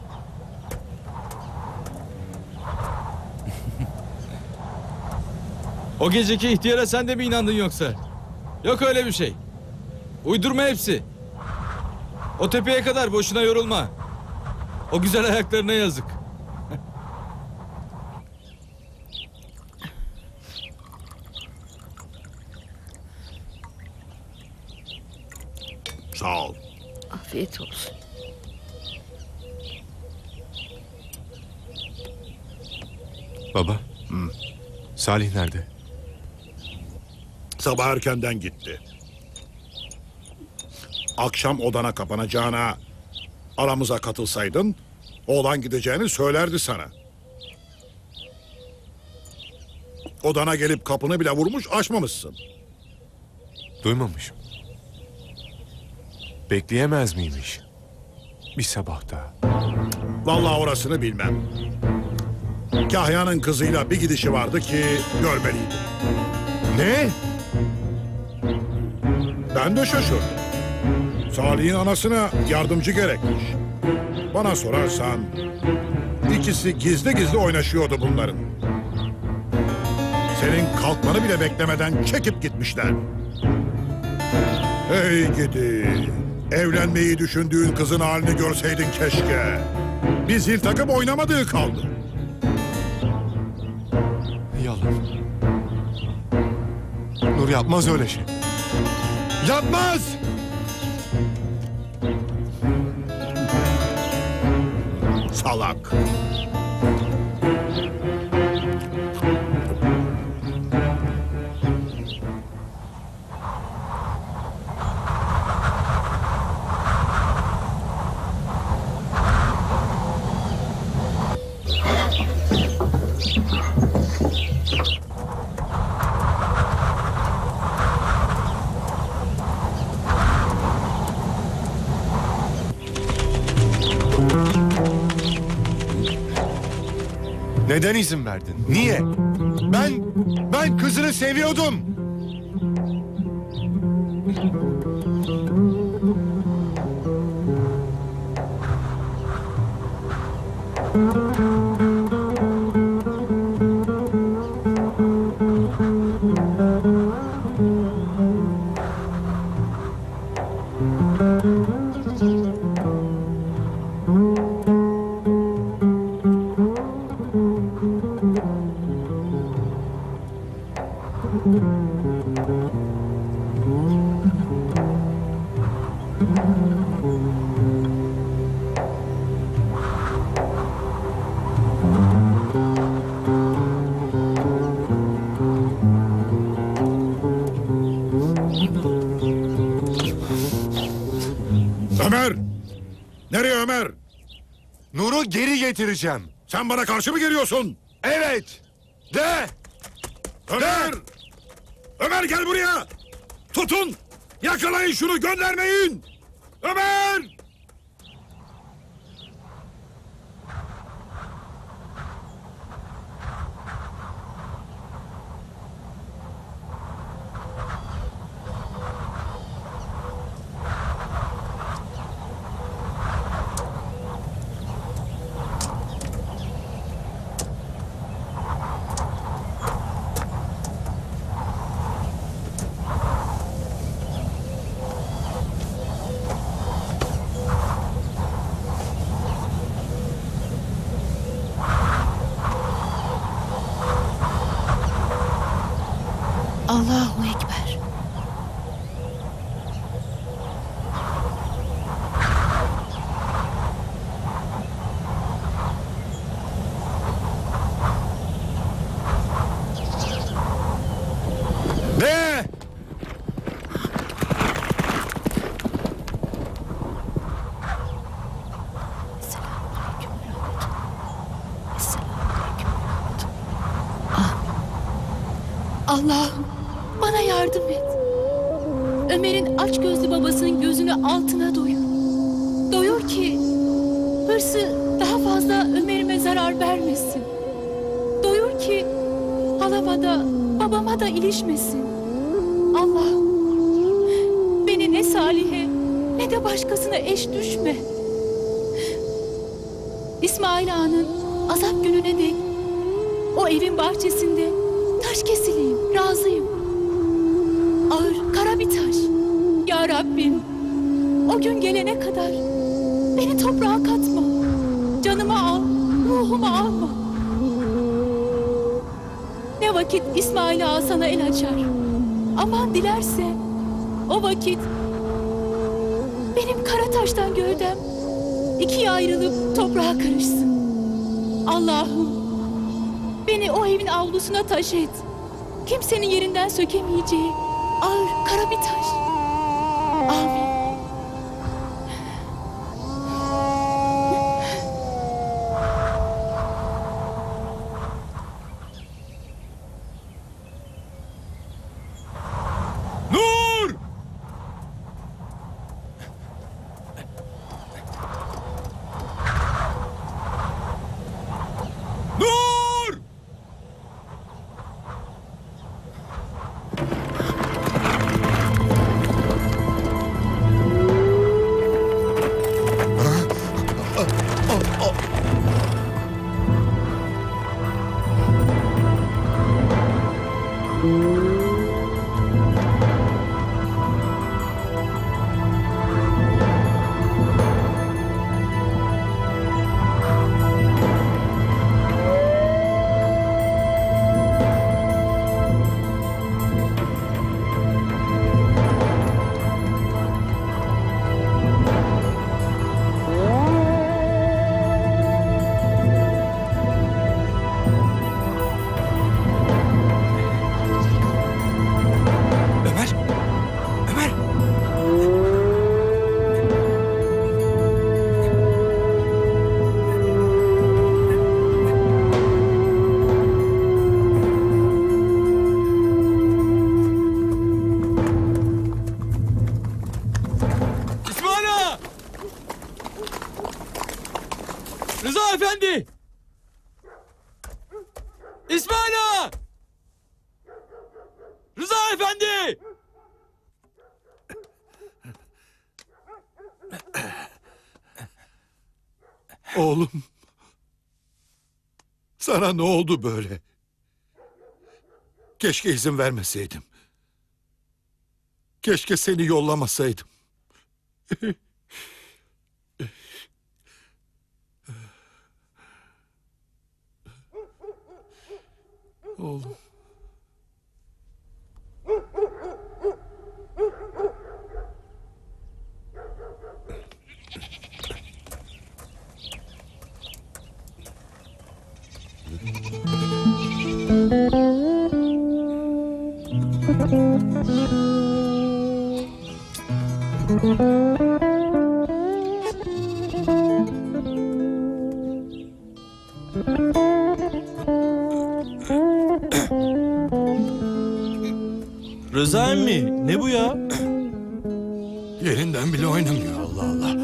O geceki ihtiyara sen de mi inandın yoksa? Yok öyle bir şey. Uydurma hepsi. O tepeye kadar boşuna yorulma. O güzel ayaklarına yazık. Sağ ol. Afiyet olsun. Baba. Salih nerede? Sabah erkenden gitti. Akşam odana kapanacağına aramıza katılsaydın oğlan gideceğini söylerdi sana. Odana gelip kapını bile vurmuş açmamışsın. Duymamışım. Bekleyemez miymiş? Bir sabah daha. Vallahi orasını bilmem. Kahya'nın kızıyla bir gidişi vardı ki görmeliydim. Ne? Ben de şaşırdım. Salih'in anasına yardımcı gerekmiş. Bana sorarsan ikisi gizli gizli oynaşıyordu bunların. Senin kalkmanı bile beklemeden çekip gitmişler. Hey gidi. Evlenmeyi düşündüğün kızın halini görseydin keşke. Bir zil takıp oynamadığı kaldı. Yalan. Nur yapmaz öyle şey. Yapmaz! Salak. Neden izin verdin? Niye? Ben kızını seviyordum. Ömer! Nereye Ömer? Nur'u geri getireceğim. Sen bana karşı mı geliyorsun? Evet. De! Ömer! Ömer gel buraya! Tutun! Yakalayın şunu, göndermeyin! Ömer! Allahu Ekber. De! Allah'ım yardım et. Ömer'in açgözlü babasının gözünü altına doyur. Doyur ki hırsı daha fazla Ömer'ime zarar vermesin. Doyur ki halama da babama da ilişmesin. Allah'ım beni ne Salih'e ne de başkasına eş düşme. İsmail Ağa'nın azap gününe dek o evin bahçesinde taş kesileyim, razıyım. Ağır, kara bir taş. Ya Rabbim, o gün gelene kadar beni toprağa katma. Canımı al, ruhumu alma. Ne vakit İsmail Ağa sana el açar. Aman dilerse o vakit benim kara taştan gövdem ikiye ayrılıp toprağa karışsın. Allah'ım beni o evin avlusuna taş et. Kimsenin yerinden sökemeyeceği ağır kara bir taş. Amin. Nur! Nur! Ömer! Ömer! İsmail Ağa! Rıza Efendi! İsmail Ağa! Rıza Efendi! Oğlum. Sana ne oldu böyle? Keşke izin vermeseydim. Keşke seni yollamasaydım. Oğlum. Rıza emmi ne bu ya? Yerinden bile oynamıyor, Allah Allah.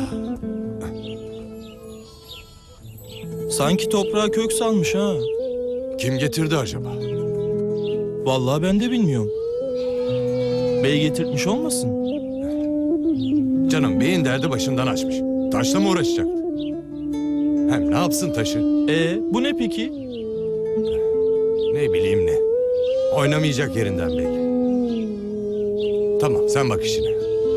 Sanki toprağa kök salmış ha. Kim getirdi acaba? Vallahi ben de bilmiyorum. Bey getirtmiş olmasın? Canım beyin derdi başından açmış. Taşla mı uğraşacak? Hem ne yapsın taşı? Bu ne peki? Ne bileyim ne. Oynamayacak yerinden belli. Tamam sen bak işine.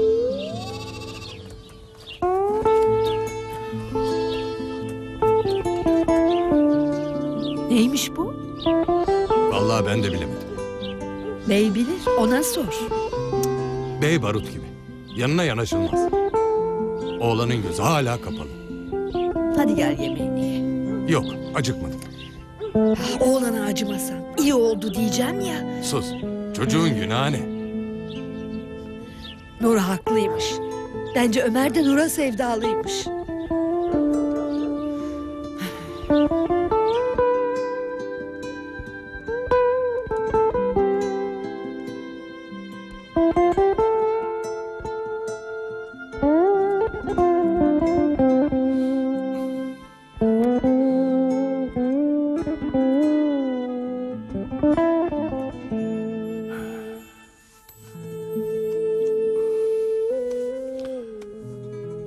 Neymiş bu? Vallahi ben de bilemedim. Bey bilir, ona sor. Bey barut gibi. Yanına yanaşılmaz. Oğlanın gözü hala kapalı. Hadi gel yemeğini ye. Yok acıkmadım. Oğlana acımasan iyi oldu diyeceğim ya. Sus. Çocuğun günahı ne? Nur haklıymış. Bence Ömer de Nur'a sevdalıymış.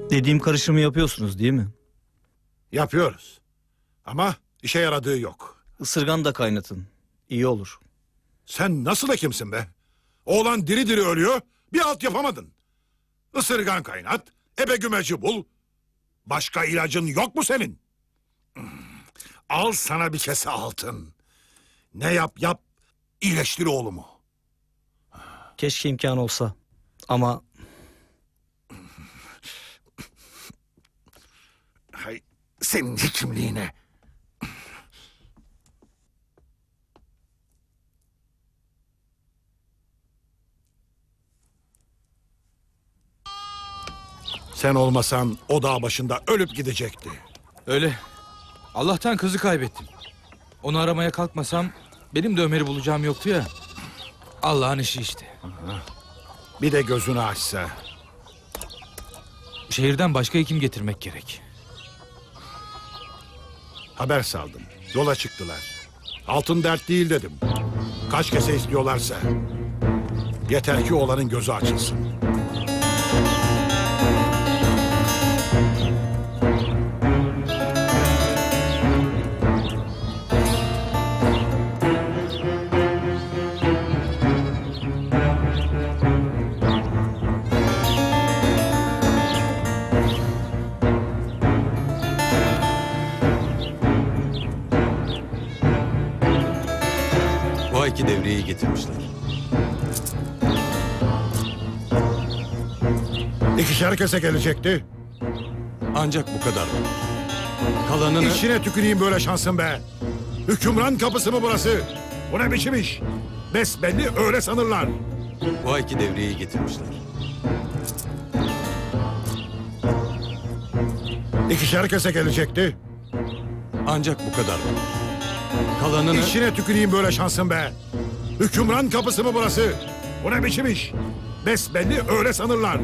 Dediğim karışımı yapıyorsunuz değil mi? Yapıyoruz. Ama işe yaradığı yok. Isırgan da kaynatın. İyi olur. Sen nasıl hekimsin be? Oğlan diri diri ölüyor, bir alt yapamadın. Isırgan kaynat, ebe gümeci bul. Başka ilacın yok mu senin? Al sana bir kese altın. Ne yap yap, iyileştir oğlumu. Keşke imkan olsa. Ama Hay senin hekimliğine. Sen olmasan o dağ başında ölüp gidecekti. Öyle. Allah'tan kızı kaybettim. Onu aramaya kalkmasam benim de Ömer'i bulacağım yoktu ya. Allah'ın işi işte. Bir de gözünü açsa. Şehirden başka hekim getirmek gerek. Haber saldım. Yola çıktılar. Altın dert değil dedim. Kaç kese istiyorlarsa. Yeter ki oğlanın gözü açılsın. Bu ayki devriyeyi getirmişler. İkişer kese gelecekti. Ancak bu kadar var. Kalanını... İçine tüküreyim böyle şansın be. Hükümran kapısı mı burası? Bu ne biçim iş? Besbelli öyle sanırlar. Bu ayki devriyeyi getirmişler. İkişer kese gelecekti. Ancak bu kadar var. Kalanını... İçine tüküreyim böyle şansın be. Hükümran kapısı mı burası? Bu ne biçim iş? Besbelli öyle sanırlar.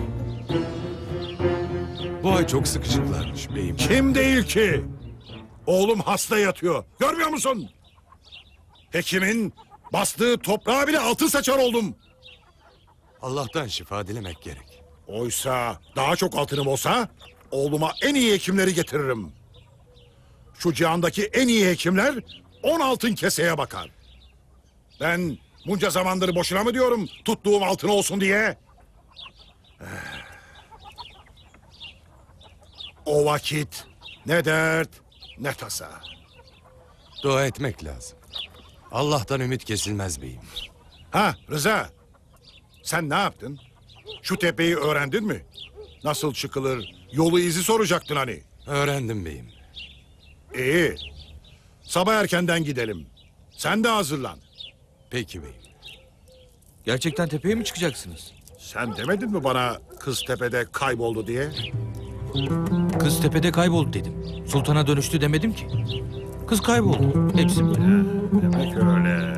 Bu ay çok sıkışıklarmış beyim. Kim değil ki? Oğlum hasta yatıyor. Görmüyor musun? Hekimin bastığı toprağa bile altın saçar oldum. Allah'tan şifa dilemek gerek. Oysa daha çok altınım olsa oğluma en iyi hekimleri getiririm. Şu cihandaki en iyi hekimler 10 altın keseye bakar. Ben bunca zamandır boşuna mı diyorum tuttuğum altın olsun diye? O vakit ne dert ne tasa. Dua etmek lazım. Allah'tan ümit kesilmez beyim. Ha Rıza, sen ne yaptın? Şu tepeyi öğrendin mi? Nasıl çıkılır, yolu izi soracaktın hani. Öğrendim beyim. İyi, sabah erkenden gidelim. Sen de hazırlan. Peki beyim. Gerçekten tepeye mi çıkacaksınız? Sen demedin mi bana kız tepede kayboldu diye? Kız tepede kayboldu dedim. Sultana dönüştü demedim ki. Kız kayboldu. Hepsi bu. Demek öyle.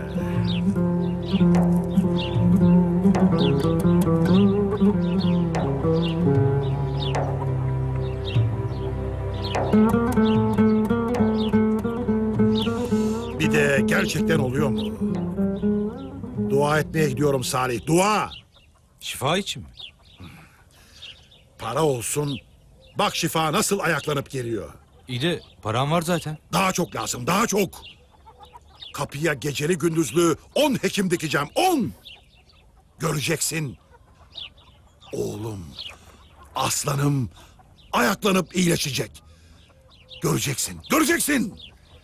Bir de gerçekten oluyor mu? Dua etmeye gidiyorum Salih, dua! Şifa için mi? Para olsun, bak şifa nasıl ayaklanıp geliyor. İyi de param var zaten. Daha çok lazım, daha çok. Kapıya geceli gündüzlü 10 hekim dikeceğim, 10! Göreceksin. Oğlum, aslanım ayaklanıp iyileşecek. Göreceksin, göreceksin.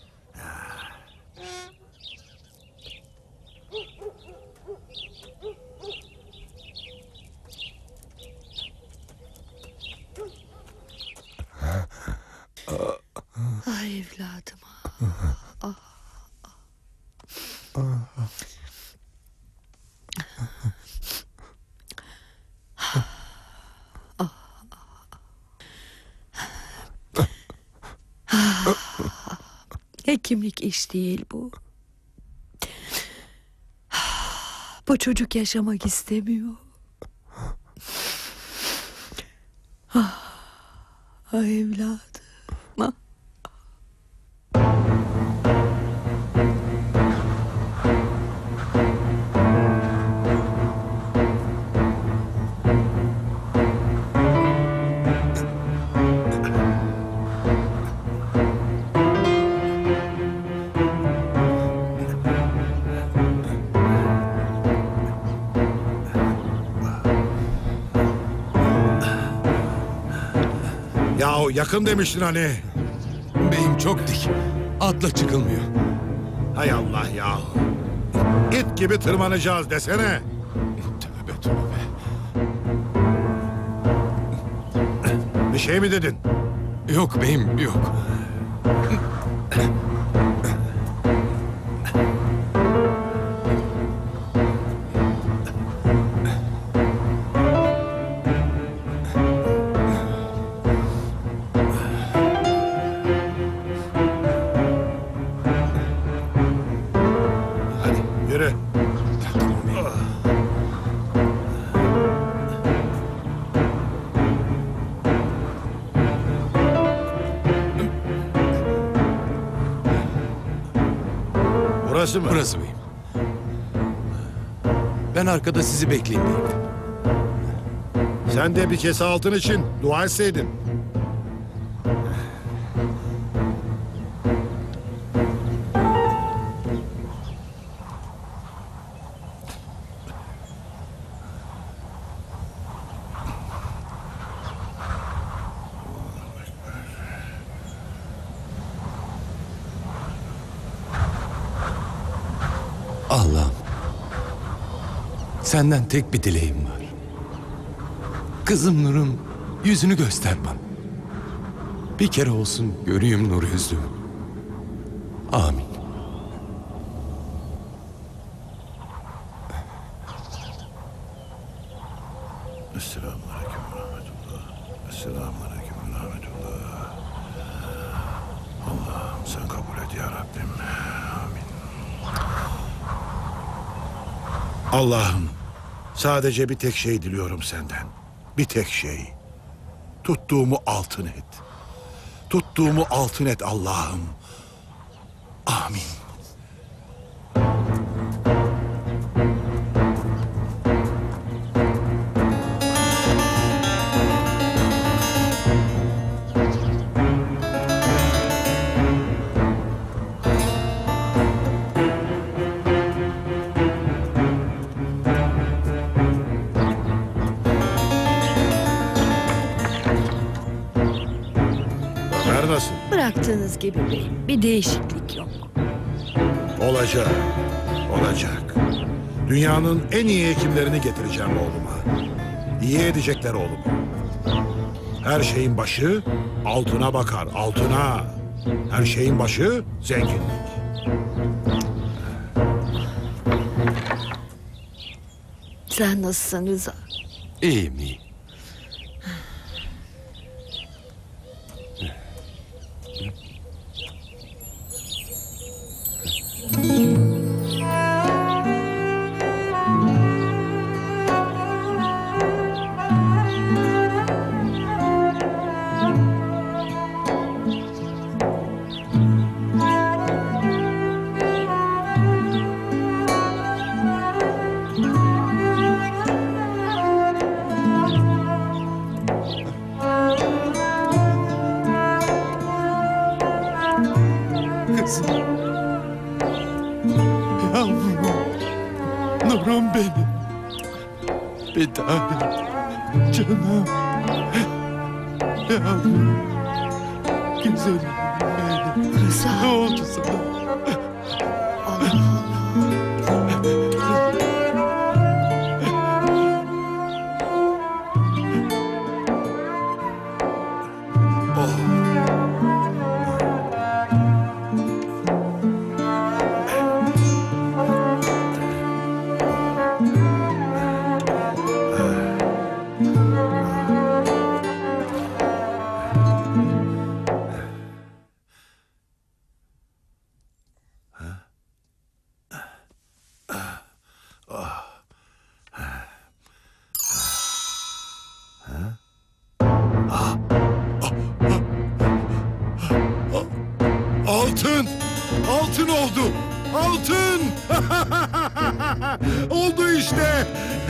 Ay evladım. Hekimlik iş değil bu. Bu çocuk yaşamak istemiyor. Ay evladım. Yahu yakın demiştin hani. Beyim çok dik. Atla çıkılmıyor. Hay Allah ya. İt gibi tırmanacağız desene. Tövbe tövbe. Bir şey mi dedin? Yok beyim yok. Hadi yürü. Burası mı? Burası beyim. Ben arkada sizi bekleyeyim beyim. Sen de bir kese altın için dua etseydin. Allah'ım. Senden tek bir dileğim var. Kızım Nur'un yüzünü göster bana. Bir kere olsun göreyim Nur yüzünü. Amin. Selamünaleyküm ve rahmetullah. Selamünaleyküm ve rahmetullah. Allah'ım sen kabul et ya Rabbim. Amin. Allah'ım sadece bir tek şey diliyorum senden. Bir tek şey. Tuttuğumu altın et. Tuttuğumu altın et Allah'ım. Amin. Ömer nasıl? Bıraktığınız gibi beyim. Bir değişiklik yok. Olacak. Olacak. Dünyanın en iyi hekimlerini getireceğim oğluma. İyi edecekler oğlumu. Her şeyin başı altına bakar, altına. Her şeyin başı zenginlik. Sen nasılsın Rıza? İyiyim iyi. Kızım. Yavrum. Nurum benim. Bir tanem. Canım. Yavrum. Güzelim benim. Rıza. Ne oldu sana? Allah Allah. Altın! Altın oldu! Altın! Oldu işte!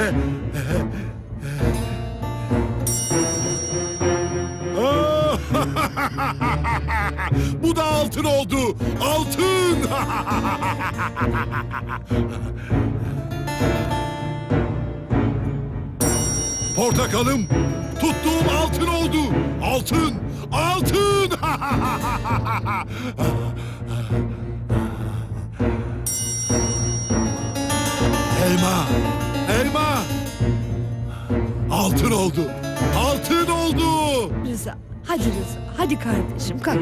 Bu da altın oldu! Altın! Portakalım! Tuttuğum altın oldu! Altın! Altın! Elma! Elma! Altın oldu! Altın oldu! Rıza, hadi Rıza. Hadi kardeşim kalk.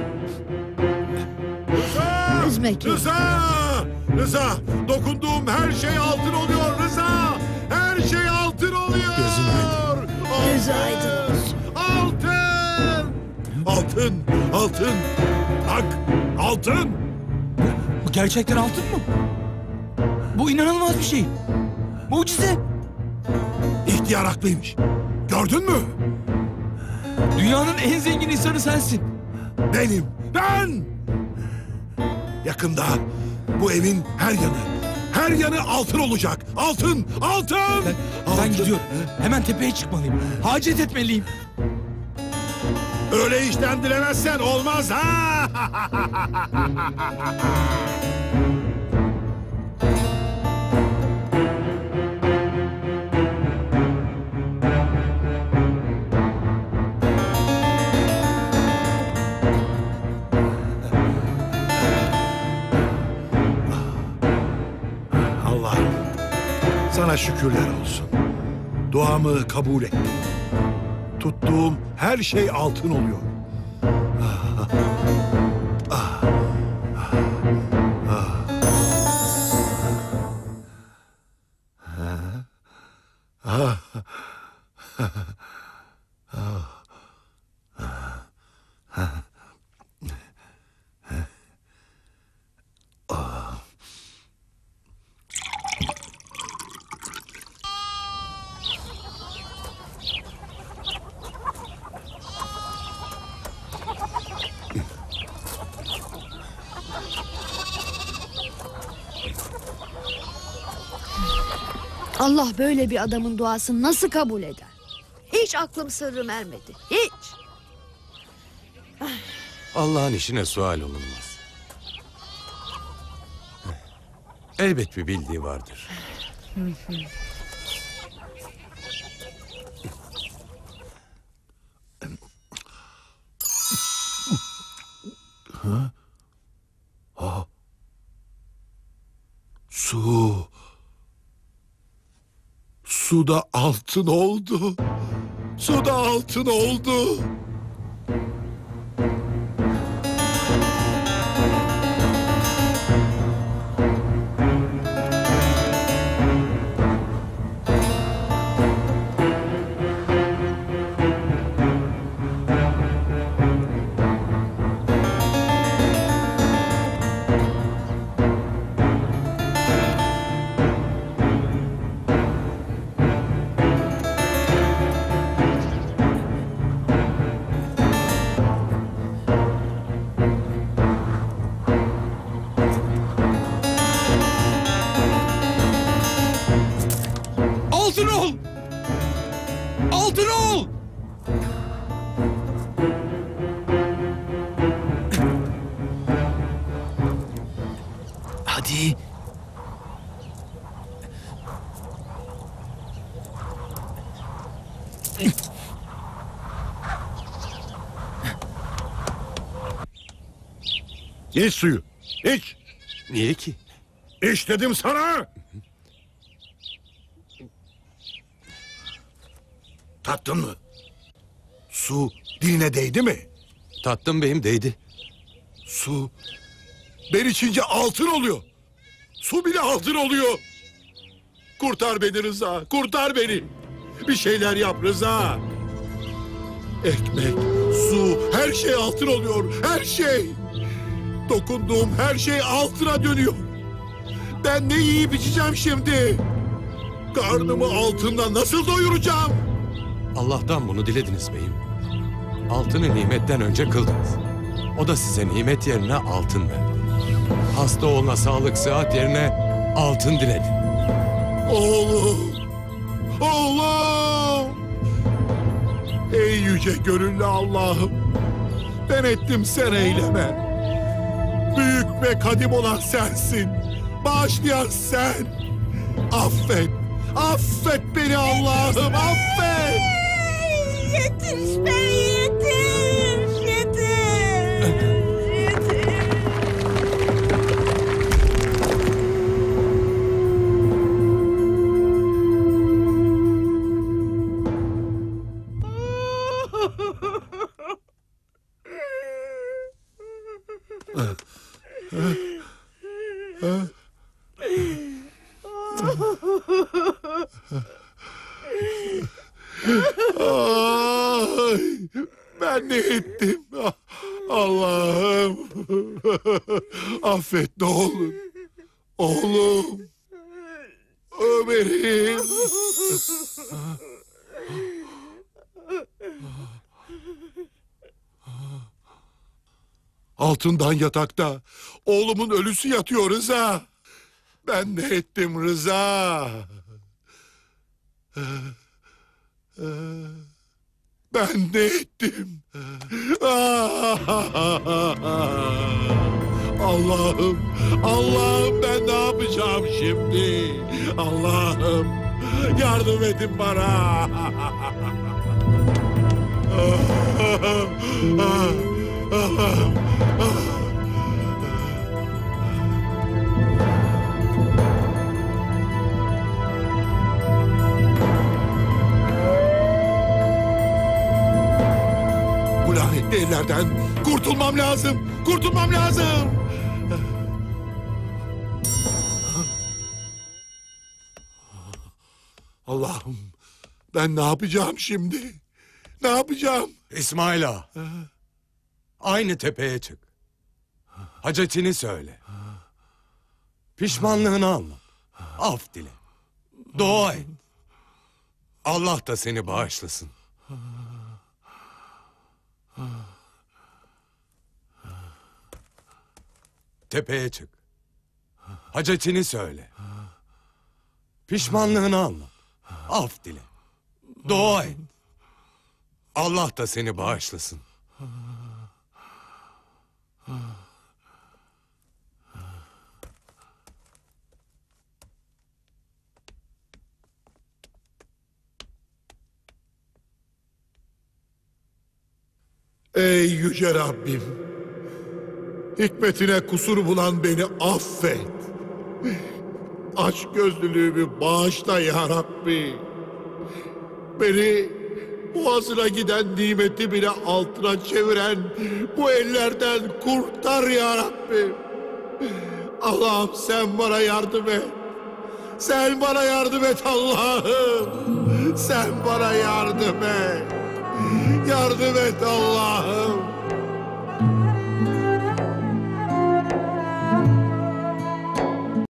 Rıza! Üzme kendini. Rıza! Rıza! Dokunduğum her şey altın oluyor Rıza! Her şey altın oluyor! Gözün aydın. Altın! Gözü aydın olsun. Altın! Altın! Altın! Bak! Altın! Bu gerçekten altın mı? Bu inanılmaz bir şey. Mucize. İhtiyar haklıymış. Gördün mü? Dünyanın en zengin insanı sensin. Benim. Ben! Yakında bu evin her yanı altın olacak. Altın! Altın! Ben Altın. gidiyorum. Hemen tepeye çıkmalıyım. Hacet etmeliyim. Öyle işten dilemezsen olmaz ha! Allah'ım sana şükürler olsun. Duamı kabul ettin. Tuttuğum her şey altın oluyor. Allah böyle bir adamın duasını nasıl kabul eder? Hiç aklım sırrım ermedi. Hiç. Allah'ın işine sual olunmaz. Elbet bir bildiği vardır. Su da altın oldu. Su da altın oldu. Altın ol! Altın ol! Hadi. İç suyu. İç. Niye ki? İç dedim sana. Tattın mı? Su diline değdi mi? Tattım beyim, değdi. Su ben içince altın oluyor. Su bile altın oluyor. Kurtar beni Rıza. Kurtar beni. Bir şeyler yap Rıza. Ekmek, su, her şey altın oluyor. Her şey. Dokunduğum her şey altına dönüyor. Ben ne yiyip içeceğim şimdi? Karnımı altından nasıl doyuracağım? Allah'tan bunu dilediniz beyim. Altını nimetten önce kıldınız. O da size nimet yerine altın verdi. Hasta olma, sağlık, sıhhat yerine altın diledi. Oğlum! Oğlum! Ey yüce gönüllü Allah'ım! Ben ettim, sen eyleme. Büyük ve kadim olan sensin. Bağışlayan sen. Affet. Affet beni Allah'ım, affet! Yetiş bey, yetiş! Ay, ben ne ettim? Allah'ım. Affet ne olur. Oğlum. Ömer'im. Altından yatakta oğlumun ölüsü yatıyor Rıza. Ben ne ettim Rıza? Ben ne ettim? Allah'ım, Allah'ım ben ne yapacağım şimdi? Allah'ım yardım edin bana. Bu lanetli ellerden kurtulmam lazım. Kurtulmam lazım. Allah'ım ben ne yapacağım şimdi? Ne yapacağım? İsmail ağa. Aynı tepeye çık. Hacetini söyle. Pişmanlığını anlat. Af dile. Dua et. Allah da seni bağışlasın. Tepeye çık. Hacetini söyle. Pişmanlığını anlat. Af dile. Dua et. Allah da seni bağışlasın. Ey yüce Rabbim, hikmetine kusur bulan beni affet. Açgözlülüğümü bağışla ya Rabbi. Beni boğazına giden nimeti bile altına çeviren bu ellerden kurtar ya Rabbim. Allah'ım sen bana yardım et. Sen bana yardım et Allah'ım. Sen bana yardım et. Yardım et Allah'ım.